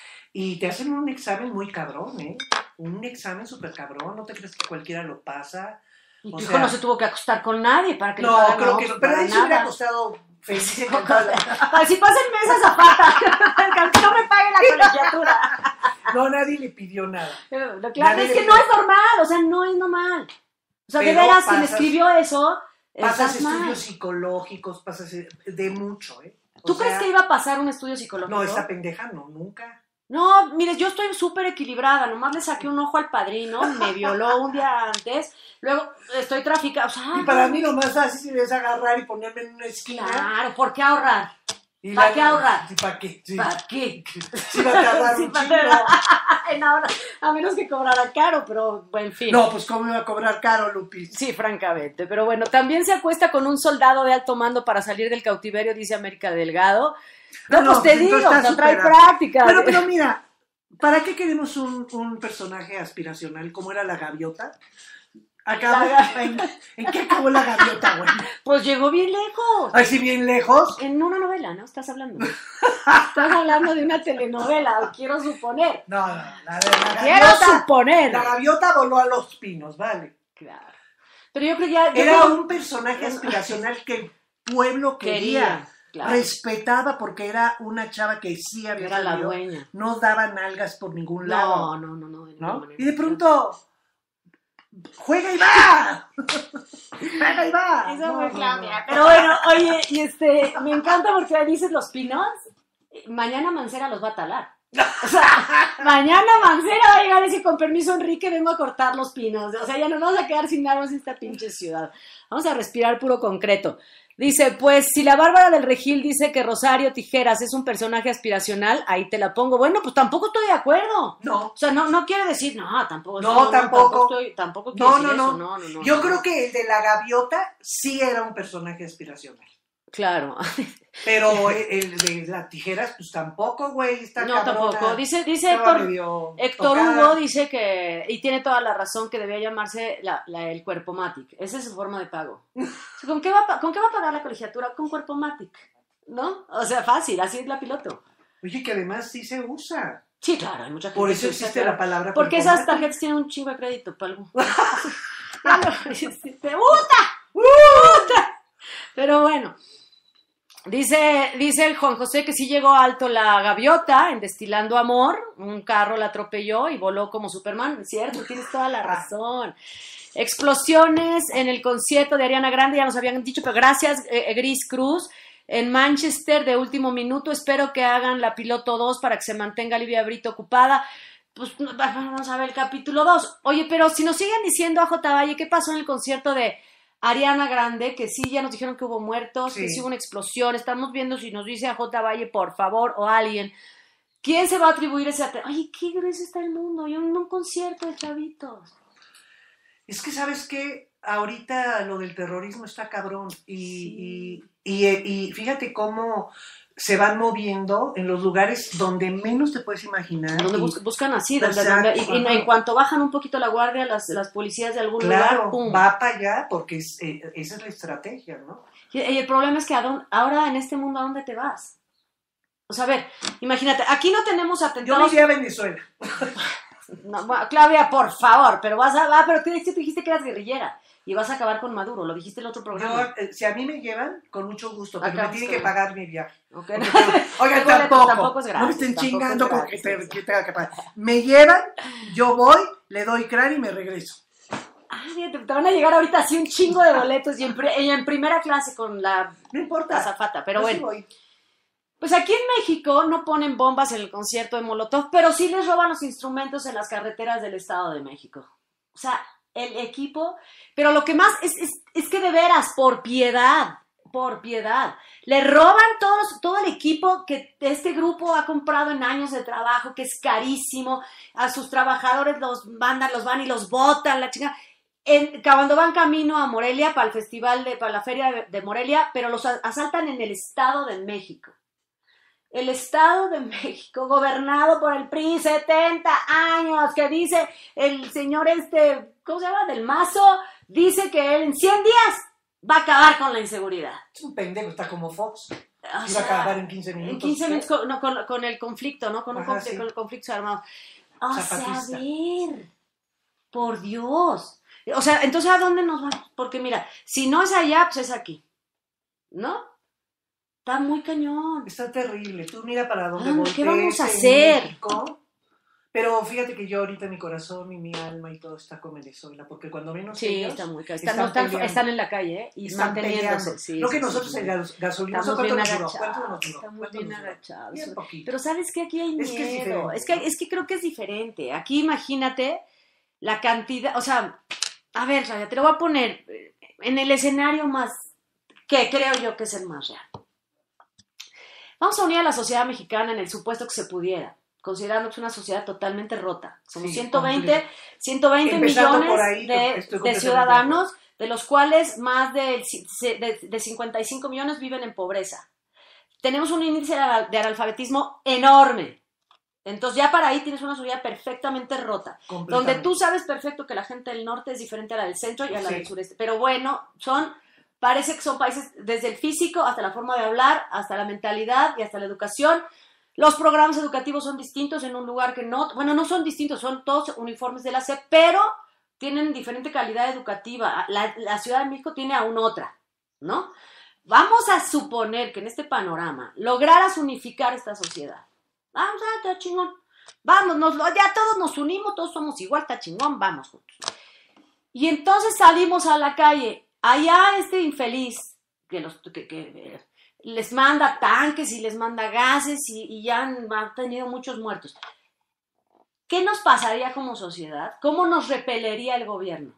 Y te hacen un examen muy cabrón, ¿eh? Un examen súper cabrón, no te crees que cualquiera lo pasa. Y tu hijo sea, no se tuvo que acostar con nadie para que no, le creo que no, pero él se hubiera acostado feliz. Para si pasen mesas a pata, que no me pague la colegiatura. No, nadie le pidió nada. Pero, claro, es que no es normal, o sea, no es normal. O sea, pero de veras, quien escribió eso, pasas estudios mal. psicológicos, pasas de mucho, ¿eh? O ¿Tú sea, crees que iba a pasar un estudio psicológico? No, esta pendeja no, nunca. No, mire, yo estoy súper equilibrada, nomás le saqué un ojo al padrino, me violó un día antes, luego estoy traficada, o sea... Y para mí lo más fácil es agarrar y ponerme en una esquina. Claro, ¿por qué ahorrar? Y ¿Para la, qué ahorrar? ¿Y para qué? Sí. ¿Para qué? Sí va a tardar sí, un chingo. No, a menos que cobrara caro, pero en fin. No, pues ¿cómo iba a cobrar caro, Lupis? Sí, francamente, pero bueno, también se acuesta con un soldado de alto mando para salir del cautiverio, dice América Delgado. No, no pues te digo, no trae práctica. Pero, pero mira, ¿para qué queremos un, un personaje aspiracional como era la gaviota? Acabó, la... ¿en, ¿En qué acabó la gaviota, güey? Pues llegó bien lejos. ¿Ay, sí, bien lejos? En una novela, ¿no? Estás hablando. Estás hablando de una telenovela, quiero suponer. No, no, la de la Quiero gaviota, suponer. La gaviota voló a los pinos, vale. Claro. Pero yo creo que ya... Yo era creo... un personaje aspiracional que el pueblo quería. quería. Claro. Respetaba porque era una chava que sí había era salido, la dueña. No daba nalgas por ningún no, lado. No, no, no, no. ¿no? Y de pronto, ¡juega y va! ¡Juega y va! Eso no, fue no, Claudia. No. Pero bueno, oye, y este, me encanta porque dices los pinos. Mañana Mancera los va a talar. O sea, mañana Mancera va a llegar y decir, con permiso Enrique, vengo a cortar los pinos. O sea, ya nos vamos a quedar sin árboles en esta pinche ciudad. Vamos a respirar puro concreto. Dice, pues si la Bárbara del Regil dice que Rosario Tijeras es un personaje aspiracional, ahí te la pongo. Bueno, pues tampoco estoy de acuerdo. No. O sea, no, no quiere decir, no, tampoco. No, no, tampoco. No, tampoco, estoy, tampoco quiere no, decir no, eso. no, no, no, no. Yo no. creo que el de la gaviota sí era un personaje aspiracional. Claro. Pero el de las tijeras, pues tampoco, güey. Está no, cabrona. tampoco. Dice, dice Héctor, Héctor Hugo, dice que, y tiene toda la razón, que debía llamarse la, la, el Cuerpomatic. Esa es su forma de pago. ¿Con qué, va, ¿Con qué va a pagar la colegiatura? Con Cuerpomatic, ¿no? O sea, fácil, así es la piloto. Oye, que además sí se usa. Sí, claro, hay mucha gente. Por eso existe la palabra porque esas tarjetas tienen un chingo de crédito, palgo. ¡Te gusta! ¡Gusta! Pero bueno. Dice, dice el Juan José que sí llegó alto la gaviota en Destilando Amor, un carro la atropelló y voló como Superman, es cierto, tienes toda la razón. Explosiones en el concierto de Ariana Grande, ya nos habían dicho, pero gracias eh, Gris Cruz, en Manchester de último minuto, espero que hagan la piloto dos para que se mantenga Livia Brito ocupada. Pues vamos a ver el capítulo dos. Oye, pero si nos siguen diciendo a J. Valle, ¿qué pasó en el concierto de Ariana Grande? Que sí, ya nos dijeron que hubo muertos, sí. que sí hubo una explosión. Estamos viendo si nos dice a J. Valle, por favor, o alguien, ¿quién se va a atribuir ese atentado? Oye, qué grueso está el mundo. Yo en un concierto de chavitos. Es que, ¿sabes qué? Ahorita lo del terrorismo está cabrón. Y, sí. y, y, y fíjate cómo se van moviendo en los lugares donde menos te puedes imaginar. Donde bus buscan así, donde, Exacto, donde, y, y en cuanto bajan un poquito la guardia, las, las policías de algún claro, lugar, ¡pum! Va para allá porque es, eh, esa es la estrategia, ¿no? Y, y el problema es que dónde, ahora en este mundo, ¿a dónde te vas? O sea, a ver, imagínate, aquí no tenemos atentados. Yo me iría a Venezuela. No, Claudia, por favor, pero vas a... Ah, pero tú dijiste que eras guerrillera. Y vas a acabar con Maduro, lo dijiste en el otro programa. Yo, eh, si a mí me llevan, con mucho gusto, pero Acá, me tienen sí. que pagar mi viaje. Okay. Oigan, tampoco, tampoco, tampoco es gratis, no me estén chingando con que, gratis, te, que tenga que pagar. Me llevan, yo voy, le doy crán y me regreso. Ah, fíjate, te van a llegar ahorita así un chingo de boletos y en, pre, y en primera clase con la no importa, azafata, pero yo bueno. Sí voy. Pues aquí en México no ponen bombas en el concierto de Molotov, pero sí les roban los instrumentos en las carreteras del Estado de México. O sea, el equipo, pero lo que más es, es, es que de veras, por piedad, por piedad. Le roban todos, todo el equipo que este grupo ha comprado en años de trabajo, que es carísimo. A sus trabajadores los mandan, los van y los botan, la chingada. En, cuando van camino a Morelia para el festival, de, para la feria de, de Morelia, pero los asaltan en el Estado de México. El Estado de México, gobernado por el P R I, setenta años, que dice el señor este, ¿cómo se llama? Del Mazo, dice que él en cien días va a acabar con la inseguridad. Es un pendejo, está como Fox. O Iba sea, a acabar en quince minutos. En quince minutos con, no, con, con el conflicto, ¿no? Con, un Ajá, conflicto, sí. con el conflicto armado. O Zapatista. sea, a ver, por Dios. O sea, entonces, ¿a dónde nos vamos? Porque mira, si no es allá, pues es aquí, ¿no? Está muy cañón. Está terrible. Tú mira para dónde Ah, voltees ¿qué vamos a en hacer? México. Pero fíjate que yo ahorita mi corazón y mi alma y todo está con Venezuela, porque cuando menos Sí, ellos está muy cañón. están Están, no, están, peleando. están en la calle, ¿eh? Y están manteniéndose. peleando. Sí, no sí, que sí, nosotros sí. en gas- gasolina, Estamos ¿cuánto bien nos duró? agachados. ¿Cuánto nos duró? Estamos ¿Cuánto bien nos duró? agachados. Bien poquito. Pero ¿sabes qué? Aquí hay miedo. Es que es diferente, Es que, ¿no? es que creo que es diferente. Aquí imagínate la cantidad, o sea, a ver, Claudia, te lo voy a poner en el escenario más, que creo yo que es el más real. Vamos a unir a la sociedad mexicana en el supuesto que se pudiera, considerando que es una sociedad totalmente rota. Somos Sí, ciento veinte, completo. ciento veinte Empezando millones por ahí, de, estoy de completamente ciudadanos, de los cuales más de, de, de cincuenta y cinco millones viven en pobreza. Tenemos un índice de analfabetismo enorme. Entonces ya para ahí tienes una sociedad perfectamente rota, donde tú sabes perfecto que la gente del norte es diferente a la del centro y a la Sí. del sureste. Pero bueno, son, parece que son países desde el físico hasta la forma de hablar, hasta la mentalidad y hasta la educación. Los programas educativos son distintos en un lugar que no, bueno, no son distintos, son todos uniformes de la S E P, pero tienen diferente calidad educativa. La, la Ciudad de México tiene aún otra, ¿no? Vamos a suponer que en este panorama lograras unificar esta sociedad. Vamos, ah, está chingón. Vamos, nos, ya todos nos unimos, todos somos igual, está chingón, vamos juntos. Y entonces salimos a la calle. Allá este infeliz que, los, que, que les manda tanques y les manda gases y, y ya han, han tenido muchos muertos. ¿Qué nos pasaría como sociedad? ¿Cómo nos repelería el gobierno?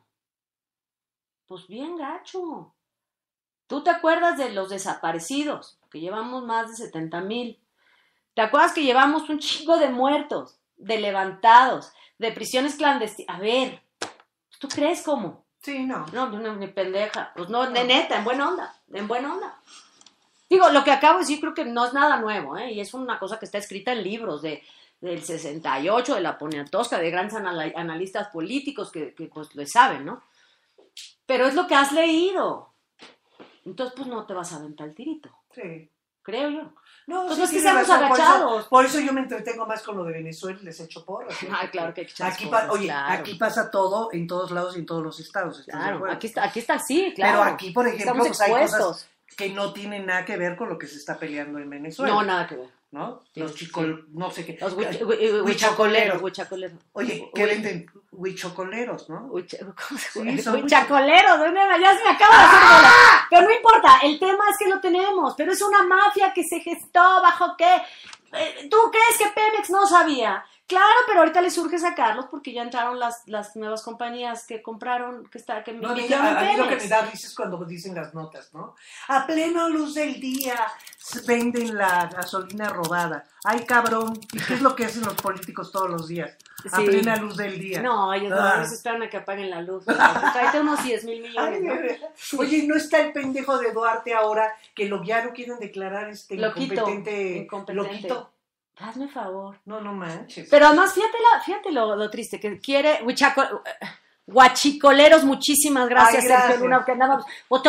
Pues bien gacho. ¿Tú te acuerdas de los desaparecidos? Que llevamos más de setenta mil. ¿Te acuerdas que llevamos un chingo de muertos, de levantados, de prisiones clandestinas? A ver, ¿tú crees cómo? Sí, no. No, no, ni pendeja. Pues no, de neta, en buena onda, en buena onda. Digo, lo que acabo de decir creo que no es nada nuevo, ¿eh? Y es una cosa que está escrita en libros de, del sesenta y ocho, de la Poniatowska, de grandes anal- analistas políticos que, que pues le saben, ¿no? Pero es lo que has leído. Entonces, pues no te vas a aventar el tirito, Sí. creo yo. No, Pues sí, no es que tiene seamos razón, por eso- agachados. Por eso, yo me entretengo más con lo de Venezuela y les echo porras. ¿sí? Ah, claro que hay que echar Aquí porras, pa- Oye, claro. aquí pasa todo en todos lados y en todos los estados. ¿estás de Claro, acuerdo? aquí está, aquí está, sí, claro. Pero aquí, por ejemplo, estamos pues, hay expuestos. cosas que no tienen nada que ver con lo que se está peleando en Venezuela. No, nada que ver. ¿No? Sí, Los sí, chicos, sí. no sé qué. Los huich- Ay, hui- hui- huichacoleros. huichacoleros. Oye, ¿qué Hui- venden? Huichocoleros, ¿no? huicha- ¿cómo se Sí, llama? son Huichacoleros, ¿no? Ya se me acaba de hacer bola. Pero no importa, el tema es que lo tenemos, pero es una mafia que se gestó bajo qué. Eh, ¿Tú crees que Pemex no sabía? Claro, pero ahorita le surge sacarlos porque ya entraron las, las nuevas compañías que compraron, que está, que No, a mí, metieron en a- a mí lo que Pemex. me da risa es cuando dicen las notas, ¿no? A plena luz del día s- venden la gasolina robada. Ay, cabrón, ¿y qué es lo que hacen los políticos todos los días? A Sí. plena luz del día. No, ellos Ah. no, ellos esperan a que apaguen la luz. Tráete unos diez mil millones, Ay, ¿no? de verdad. Oye, ¿no está el pendejo de Duarte ahora que lo ya no quieren declarar este Loquito, incompetente? incompetente. Loquito. Hazme favor. No, no manches. Pero además, fíjate, la, fíjate lo, lo triste, que quiere huichaco- guachicoleros, muchísimas gracias, Ay, gracias. Sergio Luna, que andábamos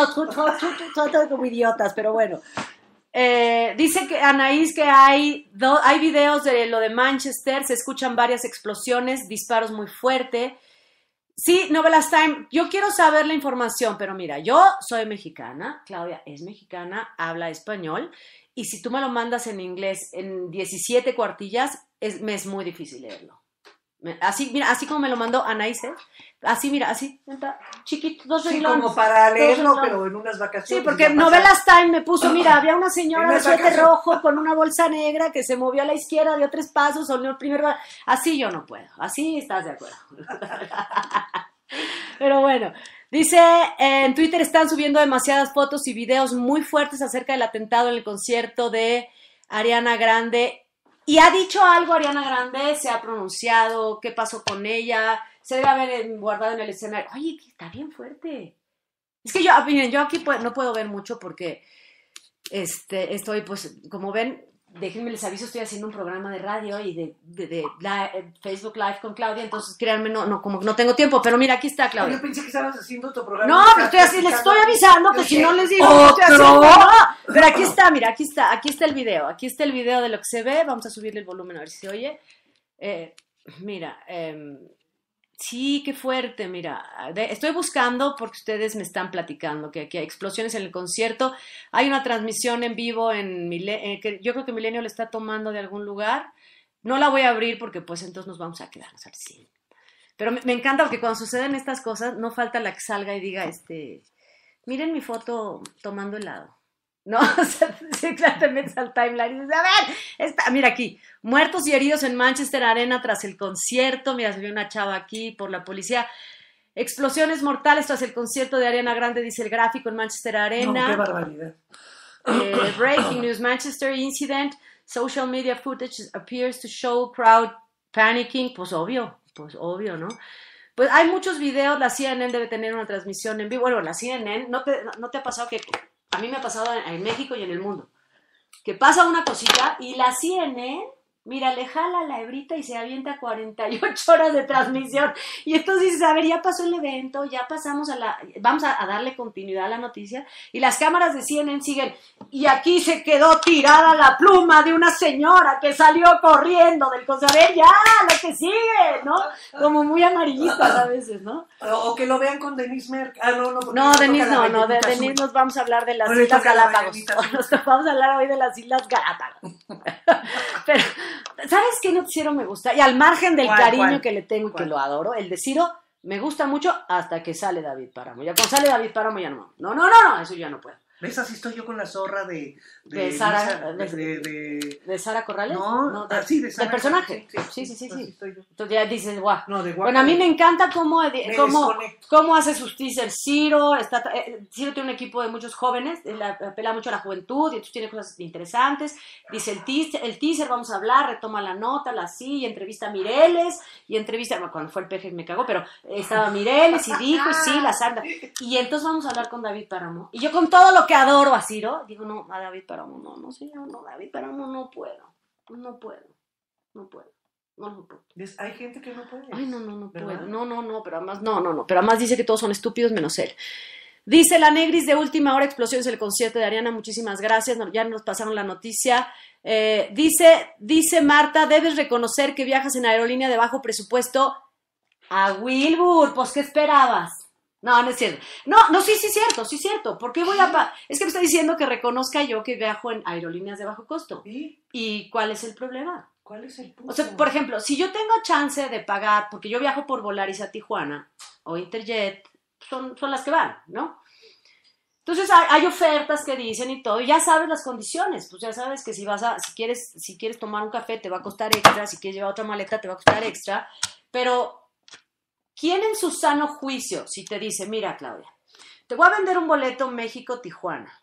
como idiotas, pero bueno. Eh, dice que Anaís que hay, do, hay videos de lo de Manchester, se escuchan varias explosiones, disparos muy fuertes. Sí, Novelas Time, yo quiero saber la información, pero mira, yo soy mexicana, Claudia es mexicana, habla español, y si tú me lo mandas en inglés en diecisiete cuartillas, es, me es muy difícil leerlo. Me- Así, mira, así como me lo mandó Anaís, ¿eh? Así, mira, así, está, chiquito, dos Sí, renglones. como para leerlo, renglones. pero en unas Sí, vacaciones. porque ya pasa. Novelas Time me puso, mira, había una señora En de esa suéter ocasión. rojo con una bolsa negra que se movió a la izquierda, dio tres pasos, olió el primer... ba- Así yo no puedo, así estás de acuerdo. Pero bueno, Dice, eh, en Twitter están subiendo demasiadas fotos y videos muy fuertes acerca del atentado en el concierto de Ariana Grande. ¿Y ha dicho algo Ariana Grande? ¿Se ha pronunciado? ¿Qué pasó con ella? ¿Se debe haber guardado en el escenario? Oye, está bien fuerte. Es que yo, miren, yo aquí puedo, no puedo ver mucho porque este, estoy, pues, como ven, déjenme les aviso, estoy haciendo un programa de radio y de, de, de, de Facebook Live con Claudia, entonces créanme, no, no, como no tengo tiempo, pero mira, aquí está Claudia. Yo pensé que estabas haciendo tu programa. No, pero estoy así, les estoy avisando que si no les digo que estoy haciendo, no. Pero aquí está, mira, aquí está, aquí está el video, aquí está el video de lo que se ve, vamos a subirle el volumen a ver si se oye. Eh, mira, eh, sí, qué fuerte, mira, de, estoy buscando porque ustedes me están platicando que aquí hay explosiones en el concierto, hay una transmisión en vivo en Milenio, eh, que yo creo que Milenio le está tomando de algún lugar, no la voy a abrir porque pues entonces nos vamos a quedarnos al cine. Pero me, me encanta porque cuando suceden estas cosas no falta la que salga y diga, este, miren mi foto tomando helado. No, o sea, sí, claro, te metes al timeline y dices, a ver, está, mira aquí, muertos y heridos en Manchester Arena tras el concierto, mira, se ve una chava aquí por la policía, explosiones mortales tras el concierto de Ariana Grande, dice el gráfico en Manchester Arena. No, qué barbaridad. Eh, breaking news, Manchester incident, social media footage appears to show crowd panicking, pues obvio, pues obvio, ¿no? Pues hay muchos videos, la C N N debe tener una transmisión en vivo, bueno, la C N N, ¿no te, no te ha pasado que... A mí me ha pasado en México y en el mundo, que pasa una cosita y la C N N, mira, le jala la hebrita y se avienta cuarenta y ocho horas de transmisión. Y entonces dices, a ver, ya pasó el evento, ya pasamos a la... Vamos a, a darle continuidad a la noticia. Y las cámaras de C N N siguen. Y aquí se quedó tirada la pluma de una señora que salió corriendo del concierto. A ver, ya, lo que sigue, ¿no? Como muy amarillistas a veces, ¿no? O, o que lo vean con Denise Merck. Ah, no, no. No, Denise no, no. De Denise nos vamos a hablar de las Bueno, Islas Galápagos. Nos vamos a hablar hoy de las Islas Galápagos. Pero... ¿sabes qué noticiero me gusta? Y al margen del ¿Cuál, cariño cuál? que le tengo y que ¿Cuál? lo adoro, el de Ciro me gusta mucho hasta que sale David Páramo. Ya cuando sale David Páramo ya no. No, no, no, no, eso ya no puedo. ¿Ves? Así estoy yo con la zorra de... De Sara... Lisa, De, de, de, ¿De Sara Corrales? No, de, ah, sí, de Sara. del personaje. Sí, Sí, sí, sí. sí, así sí. estoy yo. Entonces ya dices, guau. No, de guapo. Bueno, a mí me encanta cómo, Me cómo, desconecto. cómo hace sus teasers Ciro. Está, eh, Ciro tiene un equipo de muchos jóvenes, él apela mucho a la juventud y entonces tiene cosas interesantes. Dice el teaser, el teaser, vamos a hablar, retoma la nota, la sí, y entrevista a Mireles, y entrevista, bueno, cuando fue el peje me cagó, pero estaba Mireles y dijo, y sí, la santa. Y entonces vamos a hablar con David Páramo. Y yo con todo lo que adoro a Ciro, digo, no, a David Páramo, no, no, señor, no, David Páramo no puedo, no puedo, no puedo, no lo puedo. ¿Ves? Hay gente que no puede. Ay, no, no, no ¿verdad? puedo, no, no, no, pero además, no, no, no, pero además dice que todos son estúpidos menos él. Dice la Negris de última hora, explosiones del concierto de Ariana, muchísimas gracias, ya nos pasaron la noticia. Eh, dice, dice Marta, debes reconocer que viajas en aerolínea de bajo presupuesto a Wilbur, pues, ¿qué esperabas? No, no es cierto. No, no, sí, sí es cierto, sí es cierto. ¿Por qué voy a...? Pa- es que me está diciendo que reconozca yo que viajo en aerolíneas de bajo costo. ¿Y ¿Y cuál es el problema? cuál es el punto? O sea, por ejemplo, si yo tengo chance de pagar, porque yo viajo por Volaris a Tijuana o Interjet, son, son las que van, ¿no? Entonces hay, hay ofertas que dicen y todo, y ya sabes las condiciones, pues ya sabes que si vas a, si quieres, si quieres tomar un café te va a costar extra, si quieres llevar otra maleta te va a costar extra, pero ¿quién en su sano juicio, si te dice, mira Claudia, te voy a vender un boleto México-Tijuana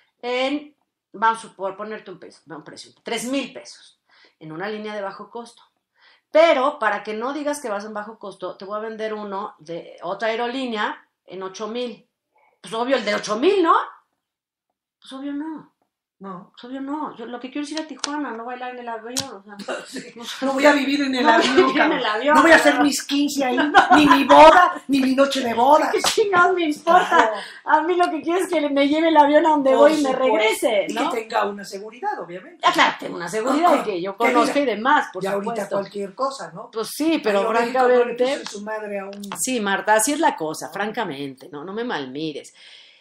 en, vamos a por ponerte un, peso, un precio, tres mil pesos, en una línea de bajo costo? Pero para que no digas que vas en bajo costo, te voy a vender uno de otra aerolínea en ocho mil. Pues obvio el de ocho mil, ¿no? Pues obvio no. No. Pues obvio no. Yo lo que quiero es ir a Tijuana, no bailar en el avión. O sea, Sí. No voy a vivir en el No voy a avión, vivir en cabrón. el avión, No voy a hacer cabrón. mis quince ahí, ni mi boda, ni mi noche de boda. ¿qué chingados me importa? Claro. A mí lo que quiero es que me lleve el avión a donde Por voy y me supuesto. regrese, Y ¿no? que tenga una seguridad, obviamente. Ah, claro, tengo una seguridad de que yo Que conozco mira, y demás, por y ahorita supuesto. cualquier cosa, ¿no? Pues sí, pero Aeroméxico no le francamente... puso su madre a un... Sí, Marta, así es la cosa, francamente, no, no me malmires.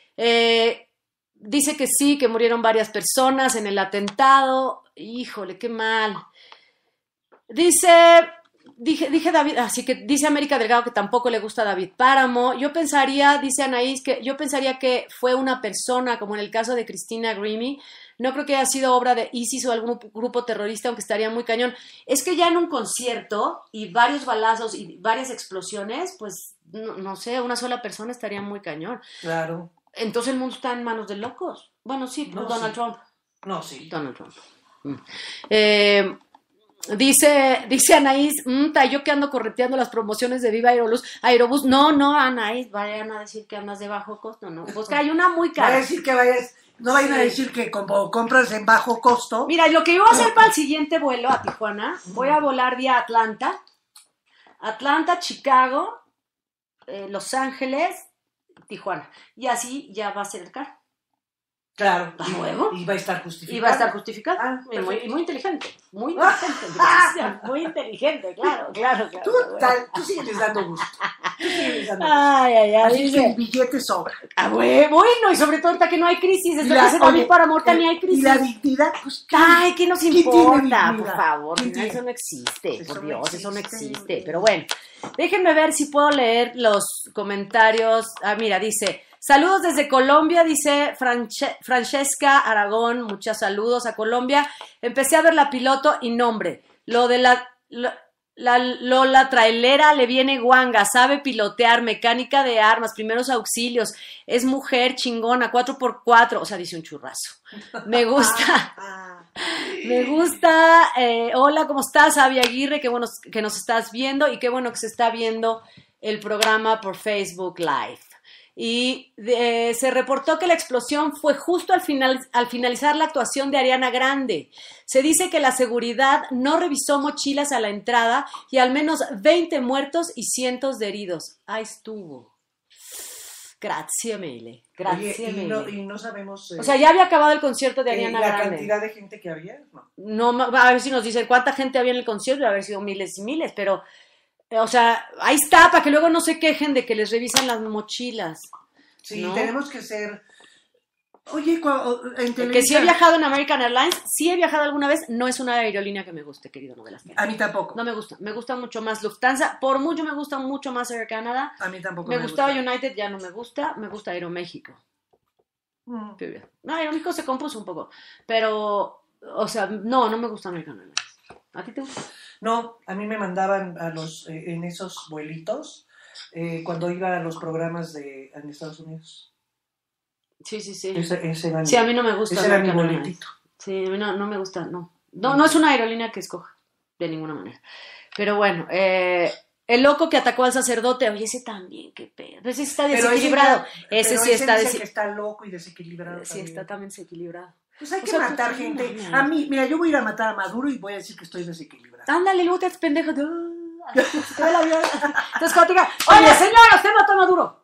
Eh, dice que sí, que murieron varias personas en el atentado. Híjole, qué mal. Dice, dije, dije David, así que dice América Delgado que tampoco le gusta David Páramo. Yo pensaría, dice Anaís, que yo pensaría que fue una persona, como en el caso de Christina Grimmie. No creo que haya sido obra de ISIS o algún grupo terrorista, aunque estaría muy cañón. Es que ya en un concierto y varios balazos y varias explosiones, pues, no, no sé, una sola persona estaría muy cañón. Claro. Entonces el mundo está en manos de locos. Bueno, sí, No, Donald sí. Trump. No, sí. Donald Trump. Mm. Eh, dice, dice Anaís, mmm, yo que ando correteando las promociones de Viva Aerobús. Aerobús, no, no, Anaís, vayan a decir que andas de bajo costo, no. Pues que hay una muy Vaya a cara. decir que vayas, no vayan Sí. a decir que como compras en bajo costo. Mira, lo que yo voy a hacer para el siguiente vuelo a Tijuana, voy a volar vía Atlanta, Atlanta, Chicago, eh, Los Ángeles, Tijuana. Y así ya va a ser el carro. Claro. ¿A y- huevo? Y va a estar justificado. Y va a estar justificado. Ah, y, muy, perfecto. y muy inteligente. Muy inteligente. Cristian, muy inteligente, claro, claro, claro. Tú, bueno. tal, tú sigues dando gusto. Tú sigues dando gusto. Ay, ay, ay. Así que el Dice, billete sobra. ah, güey, bueno, y sobre todo ahorita que no hay crisis. Desde Y que la- se David oye, para Morta ni hay Y crisis. la dignidad, pues, ¿qué? Ay, ¿qué nos ¿Quién tiene importa? dignidad? Por favor, ¿Quién no, tiene? eso no existe, Eso por no Dios, eso no existe. existe. Pero bueno, déjenme ver si puedo leer los comentarios. Ah, mira, dice, saludos desde Colombia, dice Franche- Francesca Aragón, muchos saludos a Colombia. Empecé a ver la piloto y nombre, lo de la... lo- La Lola trailera le viene guanga, sabe pilotear, mecánica de armas, primeros auxilios, es mujer chingona, cuatro por cuatro, o sea, dice un churrazo. Me gusta, me gusta. Eh, hola, ¿cómo estás, Avi Aguirre? Qué bueno que nos estás viendo y qué bueno que se está viendo el programa por Facebook Live. Y eh, se reportó que la explosión fue justo al, final, al finalizar la actuación de Ariana Grande. Se dice que la seguridad no revisó mochilas a la entrada y al menos veinte muertos y cientos de heridos. Ahí estuvo. Gracias, Mele. Gracias, Oye, y, Mele. no, y no sabemos eh, O sea, ya había acabado el concierto de eh, Ariana la Grande. cantidad de gente que había. No. No, ma- a ver si nos dicen cuánta gente había en el concierto, debe haber sido miles y miles, pero, eh, o sea, ahí está, para que luego no se quejen de que les revisan las mochilas. Sí, ¿no? tenemos que ser. Oye, cua- en Televisa. Que si he viajado en American Airlines, sí he viajado alguna vez, no es una aerolínea que me guste, querido Novelas. A mí tampoco. No me gusta, me gusta mucho más Lufthansa, por mucho me gusta mucho más Air Canada. A mí tampoco Me, me, gustaba gusta. United, ya no me gusta, me gusta Aeroméxico. Mm. No, Aeroméxico se compuso un poco, pero, o sea, no, no me gusta American Airlines. ¿A ti te gusta? No, a mí me mandaban a los eh, en esos vuelitos eh, cuando iba a los programas de en Estados Unidos. Sí, sí, sí. Ese, ese era mi, Sí, a mí no me gusta. ese era mi American Airlines. boletito. Sí, a mí no, no me gusta, no. No, no es una aerolínea que escoja, de ninguna manera. Pero bueno, eh, el loco que atacó al sacerdote, oye, ese también, qué pedo. Ese sí está Pero ese desequilibrado. ya- Ese pero sí ese está dice desi- que está loco y desequilibrado. Sí, también. está también desequilibrado. Pues hay O que sea, matar tú- gente. no, A mí, mira, yo voy a ir a matar a Maduro y voy a decir que estoy desequilibrado. Ándale, luego te haces pendejo. de, "Ah", así, se te ve el avión. Entonces, cuando te diga, oye, señora, usted mató a Maduro.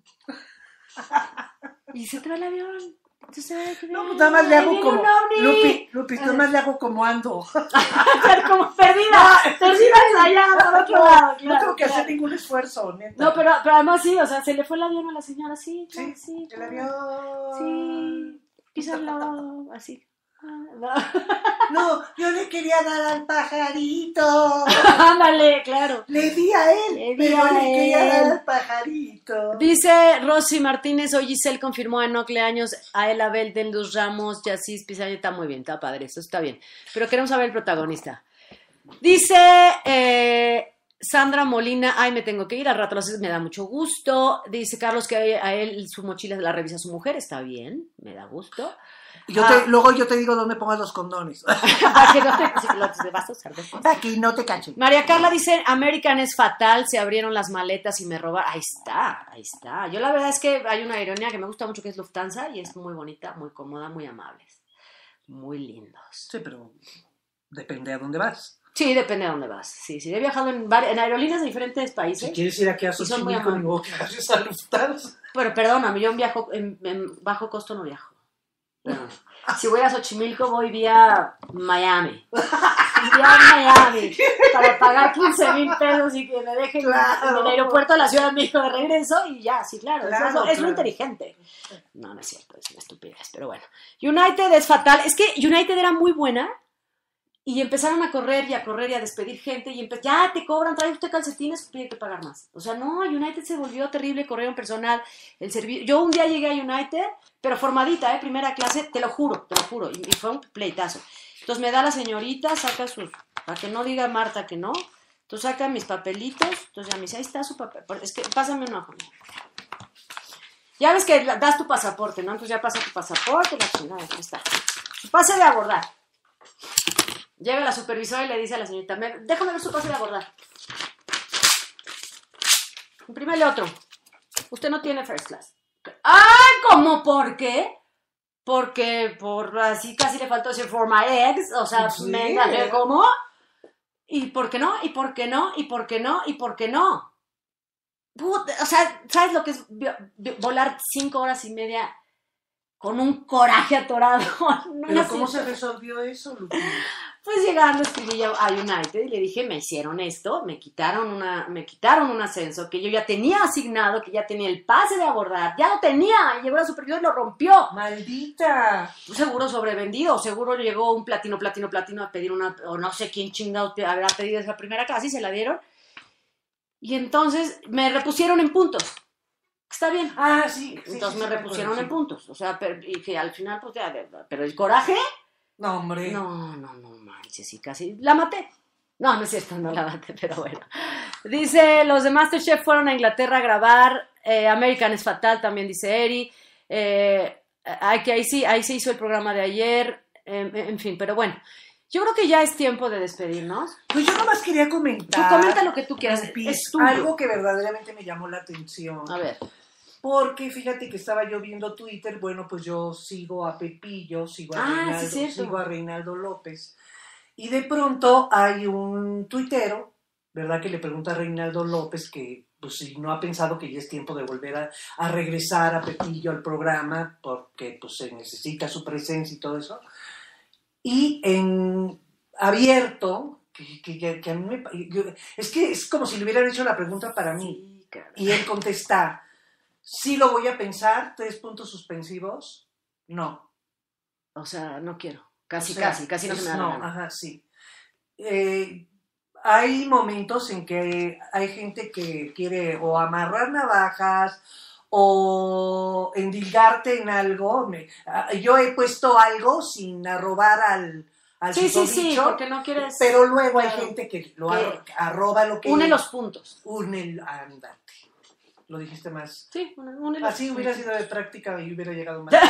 Y se te va el avión. Entonces, ay, qué No, bien, pues nada más le hago viene como. un ovni. Lupi, Lupi, nada más le hago como ando. Ser como perdida, perdida allá, por otro lado. No claro, tengo que claro. hacer ningún esfuerzo, neta. No, pero, pero además sí, o sea, se le fue el avión a la señora, sí, Sí, sí, sí. el avión. Sí, písalo, así. Ah, no. No, yo le quería dar al pajarito. Ándale, claro. Le di a él, Le di pero a le quería él. dar al pajarito. Dice Rosy Martínez, hoy Giselle confirmó a Enocle Años, a El Abel de Luz Ramos, Yacis Pizarro, está muy bien, está padre, eso está bien. Pero queremos saber el protagonista. Dice eh, Sandra Molina, ay, me tengo que ir, al rato lo haces, me da mucho gusto. Dice Carlos que a él su mochila la revisa su mujer, está bien, me da gusto. Yo Ah. te, luego yo te digo dónde pongas los condones. Para que no te, si los vas a usar después. Para que no te cachen. María Carla dice, American es fatal, se abrieron las maletas y me robaron. Ahí está, ahí está. Yo la verdad es que hay una aerolínea que me gusta mucho que es Lufthansa y es muy bonita, muy cómoda, muy amables. Muy lindos. Sí, pero depende a dónde vas. Sí, depende de dónde vas. Sí, sí, he viajado en, varias, en aerolíneas de diferentes países. Si quieres ir aquí a Y son muy Xochimilco, amables. digo, gracias a Lufthansa. Pero perdóname, yo en, viajo, en, en bajo costo no viajo. Bueno, si voy a Xochimilco voy vía Miami. Vía Miami. Para pagar quince mil pesos y que me dejen Claro. en el aeropuerto de la Ciudad de México de regreso y ya, sí, claro. Claro, eso, es claro. lo inteligente. No, no es cierto, es una estupidez, pero bueno. United es fatal. Es que United era muy buena Y empezaron a correr y a correr y a despedir gente y empe- ya te cobran, trae usted calcetines, tiene que pagar más. O sea, no, United se volvió terrible, corrieron personal, el servicio. Yo un día llegué a United, pero formadita, ¿eh? Primera clase, te lo juro, te lo juro, y, y fue un pleitazo. Entonces me da la señorita, saca sus, para que no diga Marta que no, entonces saca mis papelitos, entonces ya me dice, ahí está su papel, es que pásame una hoja. Ya ves que das tu pasaporte, ¿no? Entonces ya pasa tu pasaporte, la chingada, aquí está. Su pase de abordar. Llega la supervisora y le dice a la señorita, déjame ver su pase de abordar. Imprímele otro. Usted no tiene first class. ¡Ay! ¿Cómo? ¿Por qué? Porque por así casi le faltó decir for my eggs. O sea, Sí. venga, ¿cómo? ¿Y por qué no? ¿Y por qué no? ¿Y por qué no? ¿Y por qué no? Puta, o sea, ¿sabes lo que es volar cinco horas y media con un coraje atorado? No, ¿Pero no cómo sé. se resolvió eso, Lupis? Pues llegando escribí yo a United y le dije, me hicieron esto, me quitaron una, me quitaron un ascenso que yo ya tenía asignado, que ya tenía el pase de abordar, ya lo tenía, y llegó la supervisora y lo rompió. ¡Maldita! Seguro sobrevendido, seguro llegó un platino, platino, platino a pedir una, o no sé quién chingado habrá pedido esa primera clase y se la dieron. Y entonces me repusieron en puntos. Está bien. Ah, sí. sí Entonces sí, me sí, repusieron acuerdo, en puntos. O sea, pero, y que al final, pues ya, pero el coraje... sí. No, hombre. No, no, no manches, y casi la maté. No, no es cierto, no la maté, pero bueno. Dice, los de MasterChef fueron a Inglaterra a grabar, eh, American es fatal, también dice Eri. Eh, que ahí sí, ahí se hizo el programa de ayer, eh, en fin, pero bueno. Yo creo que ya es tiempo de despedirnos. Pues yo nomás quería comentar. Tú comenta lo que tú quieras, Lupis, es tuyo. algo que verdaderamente me llamó la atención. A ver. Porque fíjate que estaba yo viendo Twitter, bueno, pues yo sigo a Pepillo, sigo a, Ah, Reinaldo, sí, cierto. sigo a Reinaldo López. Y de pronto hay un tuitero, ¿verdad? Que le pregunta a Reinaldo López que pues si no ha pensado que ya es tiempo de volver a, a regresar a Pepillo al programa, porque pues se necesita su presencia y todo eso. Y en abierto, que, que, que a mí me... Yo, es que es como si le hubieran hecho la pregunta para mí. Sí, caray. Y él contesta... Sí lo voy a pensar, tres puntos suspensivos, no. O sea, no quiero. Casi, O sea, casi, casi no es, se me da la no, gana. ajá, sí. Eh, hay momentos en que hay gente que quiere o amarrar navajas o endilgarte en algo. Me, yo he puesto algo sin arrobar al, al Sí, sí, sí, susodicho, porque no quieres... pero luego hay claro, gente que lo que arro, arroba lo que... Une los puntos. Une el... Ándate. Lo dijiste más... Sí, une, une los Así puntos. hubiera sido de práctica y hubiera llegado más.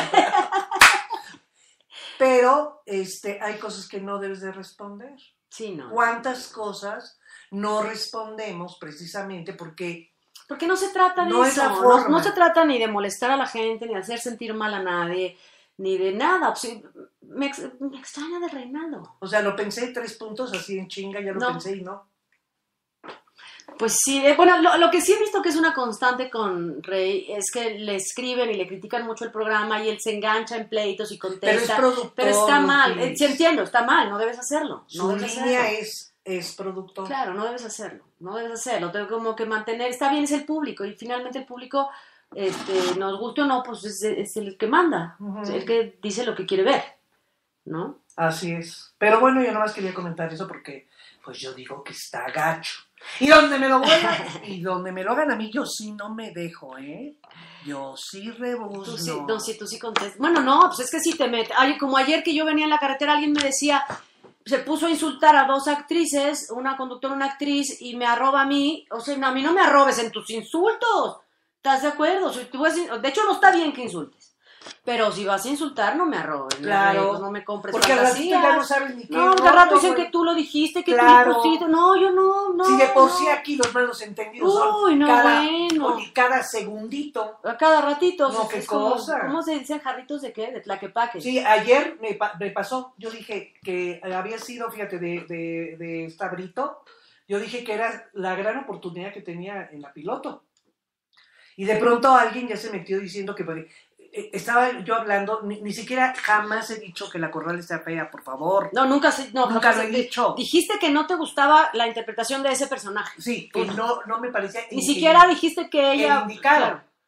Pero este, hay cosas que no debes de responder. Sí, no. ¿Cuántas cosas no respondemos precisamente porque Porque no se trata de no es eso. la No, forma? no se trata ni de molestar a la gente, ni de hacer sentir mal a nadie, ni de nada. Pues, me, ex, me extraña de Reinaldo. O sea, lo pensé tres puntos así en chinga, ya lo No. pensé y no. Pues sí, eh, bueno, lo, lo que sí he visto que es una constante con Rey es que le escriben y le critican mucho el programa y él se engancha en pleitos y contesta. Pero es productor. Pero está mal, Lupis. eh, sí entiendo, está mal, no debes hacerlo. No Su debes línea hacerlo. es, es productor. Claro, no debes hacerlo, no debes hacerlo, tengo como que mantener, está bien, es el público y finalmente el público, este, nos guste o no, pues es, es el que manda, Ujú. es el que dice lo que quiere ver, ¿no? Así es. Pero bueno, yo nomás quería comentar eso porque pues yo digo que está gacho. Y donde me lo vuelvan, y donde me lo hagan a mí, yo sí no me dejo, ¿eh? Yo sí rebuzno. Tú sí, no, sí, tú sí contestas. Bueno, no, pues es que sí te metes. Ay, como ayer que yo venía en la carretera, alguien me decía, se puso a insultar a dos actrices, una conductora, una actriz, y me arroba a mí. O sea, no, a mí no me arrobes en tus insultos. ¿Estás de acuerdo? Si tú vas a- de hecho, no está bien que insultes. Pero si vas a insultar, no me arrobes. Claro. No, pues no me compres Porque al ratito fantasías. ya no sabes ni qué. No, de rollo, rato dicen güey. que tú lo dijiste, que Claro. tú pusiste. No, yo no, no. Si de por no. sí aquí los malos entendidos Uy, son no, cada, bueno. oye, cada segundito. A cada ratito. No, es- qué es como- cosa. ¿Cómo se dicen jarritos de qué? De tlaquepaque. Sí, ayer me, pa- me pasó, yo dije que había sido, fíjate, de, de, de esta Brito, yo dije que era la gran oportunidad que tenía en la piloto. Y de pronto alguien ya se metió diciendo que pues, eh, estaba yo hablando, ni, ni siquiera jamás he dicho que la Corral sea fea, por favor. No, nunca, se- no, Nunca jamás lo he di- dicho. Dijiste que no te gustaba la interpretación de ese personaje. Sí, que no, no me parecía... Ni in- siquiera dijiste que el ella... indicado. Claro.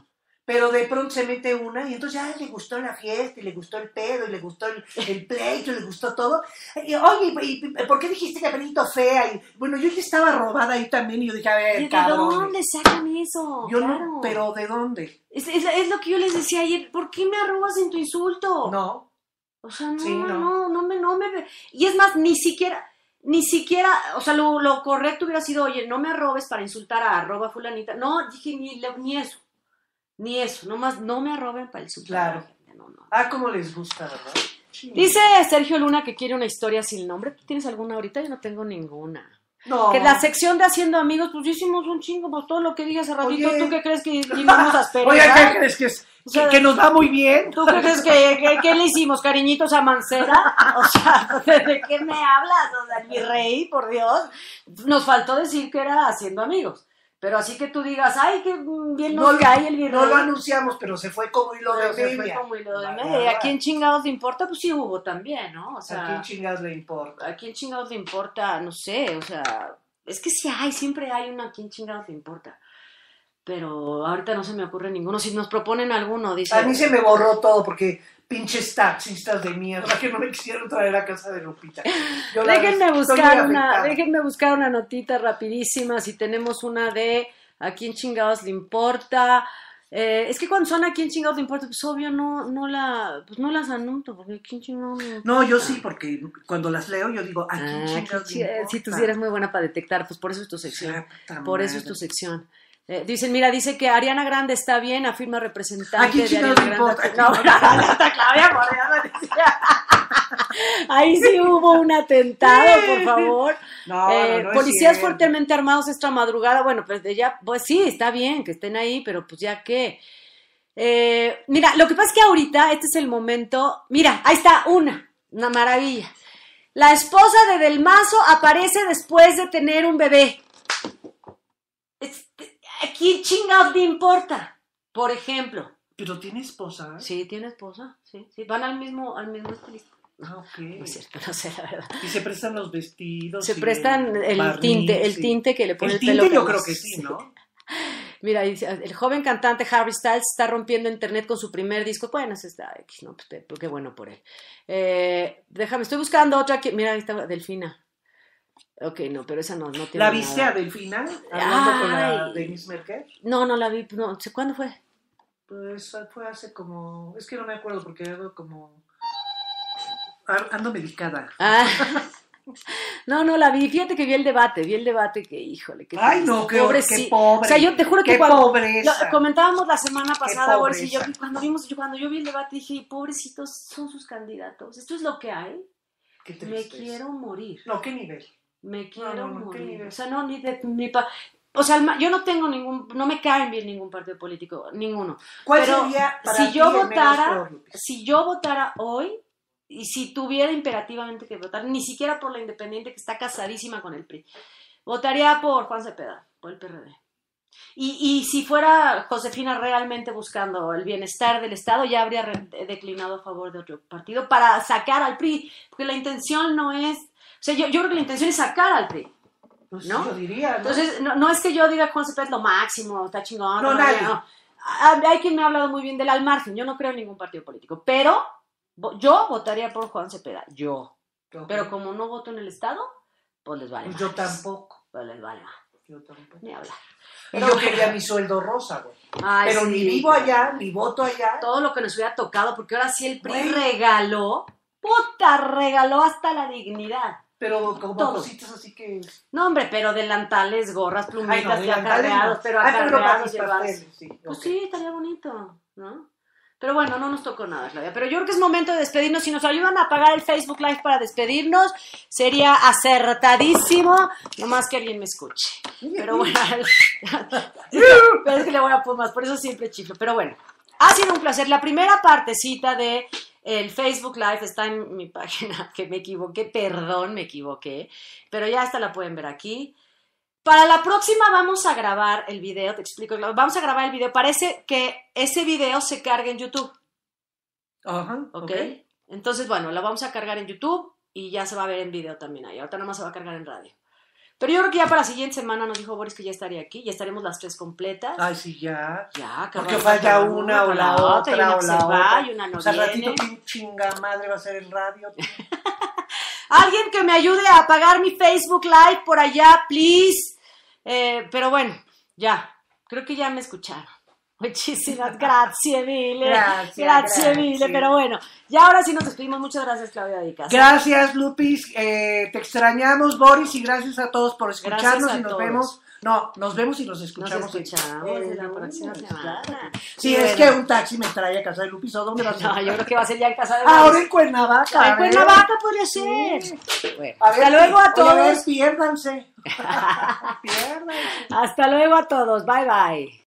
Pero de pronto se mete una y entonces ya le gustó la fiesta y le gustó el pedo y le gustó el, el pleito y le gustó todo. Y, oye, ¿y, y, ¿por qué dijiste que Benito fea? Y, bueno, yo ya estaba robada ahí también y yo dije, a ver, ¿De cabrón. dónde sacan eso? Yo Claro. no, pero ¿de dónde? Es, es, es lo que yo les decía ayer, ¿por qué me arrobas en tu insulto? No. O sea, no, Sí, no. no, no me, no me... Y es más, ni siquiera... Ni siquiera, o sea, lo, lo correcto hubiera sido, oye, no me arrobes para insultar a arroba fulanita. No, dije, ni, ni eso. Ni eso, nomás no me arroben para insultar Claro. a la gente. No, no. Ah, cómo les gusta, ¿verdad? Sí. Dice Sergio Luna que quiere una historia sin nombre. ¿Tú tienes alguna ahorita? Yo no tengo ninguna. No. Que la sección de Haciendo Amigos, pues hicimos un chingo, pues todo lo que dije hace ratito. Oye. ¿Tú qué crees que dimos asperezas? Oye, ¿qué crees que, es, O sea, que, que nos va muy bien? ¿Tú qué crees que, que, que le hicimos, cariñitos a Mancera? O sea, ¿de qué me hablas? O sea, el virrey, por Dios. Nos faltó decir que era Haciendo Amigos. Pero así que tú digas, ay, qué bien nos No, cae el virrey. no lo anunciamos, pero se fue como hilo Pero de se fue media. como hilo de La media. ¿Y verdad. a quién chingados le importa? Pues sí hubo también, ¿no? O sea, ¿A quién chingados le importa? ¿a quién chingados le importa? No sé, o sea, es que sí hay, siempre hay una a quién chingados le importa. Pero ahorita no se me ocurre ninguno. Si nos proponen alguno, dice... A mí se me borró todo porque pinches taxistas de mierda que no me quisieron traer a casa de Lupita. Yo la Déjenme estoy buscar muy una, afectada. déjenme buscar una notita rapidísima. Si tenemos una de a quién chingados le importa. Eh, es que cuando son a quién chingados le importa, pues obvio no, no la, pues no las anoto, porque a quién chingados le importa. No, yo sí, porque cuando las leo yo digo, ¿a quién Ah, chingados qué le chi- importa? sí, tú sí eres muy buena para detectar, pues por eso es tu sección. Ah, puta Por eso madre. es tu sección. Eh, dicen, mira, dice que Ariana Grande está bien, afirma representante ¿A quién de chingados Ariana le Grande. importa? No, no, no, está Claudia, por Dios, no decía. Ahí sí hubo un atentado, por favor. No, Eh, no, no es policías cierto. fuertemente armados esta madrugada. Bueno, pues de ya, pues sí, está bien que estén ahí, pero pues ya que. Eh, mira, lo que pasa es que ahorita este es el momento. Mira, ahí está una, una maravilla. La esposa de Del Mazo aparece después de tener un bebé. Este, ¿a quién chingados le importa? Por ejemplo. Pero tiene esposa. Sí, tiene esposa, sí, sí, van al mismo, al mismo estilista. Ah, ok. No es cierto, no sé la verdad. Y se prestan los vestidos. Se y prestan el barniz, tinte, el sí. tinte que le pone El el, tinte pelo. yo como- creo que sí, ¿no? Mira, dice, el joven cantante Harry Styles está rompiendo internet con su primer disco. Bueno, ese está X, ¿no? Pues, te- qué bueno por él. Eh, déjame, estoy buscando otra que... Mira, ahí está Delfina. Ok, no, pero esa no, no tiene ¿La viste nada. a Delfina hablando con la Ay. Denise Merker? No, no la vi, no sé cuándo fue. Pues fue hace como... Es que no me acuerdo porque ando como... Ar- Ando medicada. Ah. No, no la vi. Fíjate que vi el debate, vi el debate que, híjole, qué Ay, no, qué, pobre, qué sí. pobre. O sea, yo te juro que qué cuando pobreza. lo- comentábamos la semana pasada, Boris y yo, pobreza. que cuando vimos, yo, cuando yo vi el debate dije, pobrecitos, son sus candidatos. Esto es lo que hay. Qué Me tristeza. quiero morir. No, qué nivel. Me quiero no, no, qué morir. nivel. O sea, no, ni de ni pa- o sea, el ma- yo no tengo ningún, no me caen bien ningún partido político, ninguno. ¿Cuál Pero sería para si ti yo el menos votara, peor, Lupis? si yo votara hoy, y si tuviera imperativamente que votar, ni siquiera por la Independiente que está casadísima con el P R I, votaría por Juan Cepeda, por el P R D. Y, y si fuera Josefina realmente buscando el bienestar del Estado, ya habría re- declinado a favor de otro partido para sacar al P R I, porque la intención no es, o sea, yo, yo creo que la intención es sacar al P R I. Pues ¿no? yo diría, ¿no? Entonces, no, no es que yo diga que Juan Cepeda es lo máximo, está chingón. No, nadie. no. Ah, hay quien me ha hablado muy bien del al margen, yo no creo en ningún partido político, pero vo- yo votaría por Juan Cepeda, yo. Ok. Pero como no voto en el Estado, pues les vale Pues más. yo tampoco. Pues les vale más, Yo tampoco. ni hablar. Y Pero yo bueno. quería mi sueldo rosa, güey. Ay, Pero sí, ni vivo pero allá, ni voto allá. todo lo que nos hubiera tocado, porque ahora sí el P R I Güey. regaló, puta, regaló hasta la dignidad. Pero como Todo. cositas así que... No, hombre, pero delantales, gorras, plumitas, Ay, no, y delantales acarreados, no. pero Ay, pero para acarreados mis llevas. pasteles, sí. Pues ok. sí, estaría bonito, ¿no? Pero bueno, no nos tocó nada, Claudia. Pero yo creo que es momento de despedirnos. Si nos ayudan a apagar el Facebook Live para despedirnos, sería acertadísimo. Nomás que alguien me escuche. Pero bueno, pero es que le voy a poner más, por eso siempre chiflo. Pero bueno, ha sido un placer. La primera partecita de el Facebook Live está en mi página, que me equivoqué, perdón, me equivoqué. Pero ya hasta la pueden ver aquí. Para la próxima vamos a grabar el video, te explico, vamos a grabar el video. Parece que ese video se carga en YouTube, Ajá, ¿ok? ok. Entonces, bueno, lo vamos a cargar en YouTube y ya se va a ver en video también ahí. Ahorita nada más se va a cargar en radio. Pero yo creo que ya para la siguiente semana nos dijo Boris que ya estaría aquí, ya estaremos las tres completas. Ay, sí, ya. Ya, que Porque vaya falla cada una o la y otra una o que la se va, otra. y una no O sea, al ratito, viene. ¿quién chinga madre va a ser el radio? Alguien que me ayude a apagar mi Facebook Live por allá, please. Eh, pero bueno, ya, creo que ya me escucharon. Muchísimas gracias, Mile. Gracias, Gracias, gracias. Mile. Pero bueno, y ahora sí nos despedimos. Muchas gracias, Claudia de Casa. Gracias, Lupis. Eh, te extrañamos, Boris, y gracias a todos por escucharnos. Gracias a y nos todos. vemos. No, nos vemos y nos Nos escuchamos. escuchamos Eh, la no, próxima claro. semana. Si Y es bueno. que un taxi me trae a casa de Lupis, ¿o dónde va a ser? No, yo creo que va a ser ya en casa de Ahora Boris. en Cuernavaca. En a ver. Cuernavaca podría ser. Sí. Bueno, A ver, hasta luego a oye, todos. a ver, piérdanse. Piérdanse. Hasta luego a todos. Bye, bye.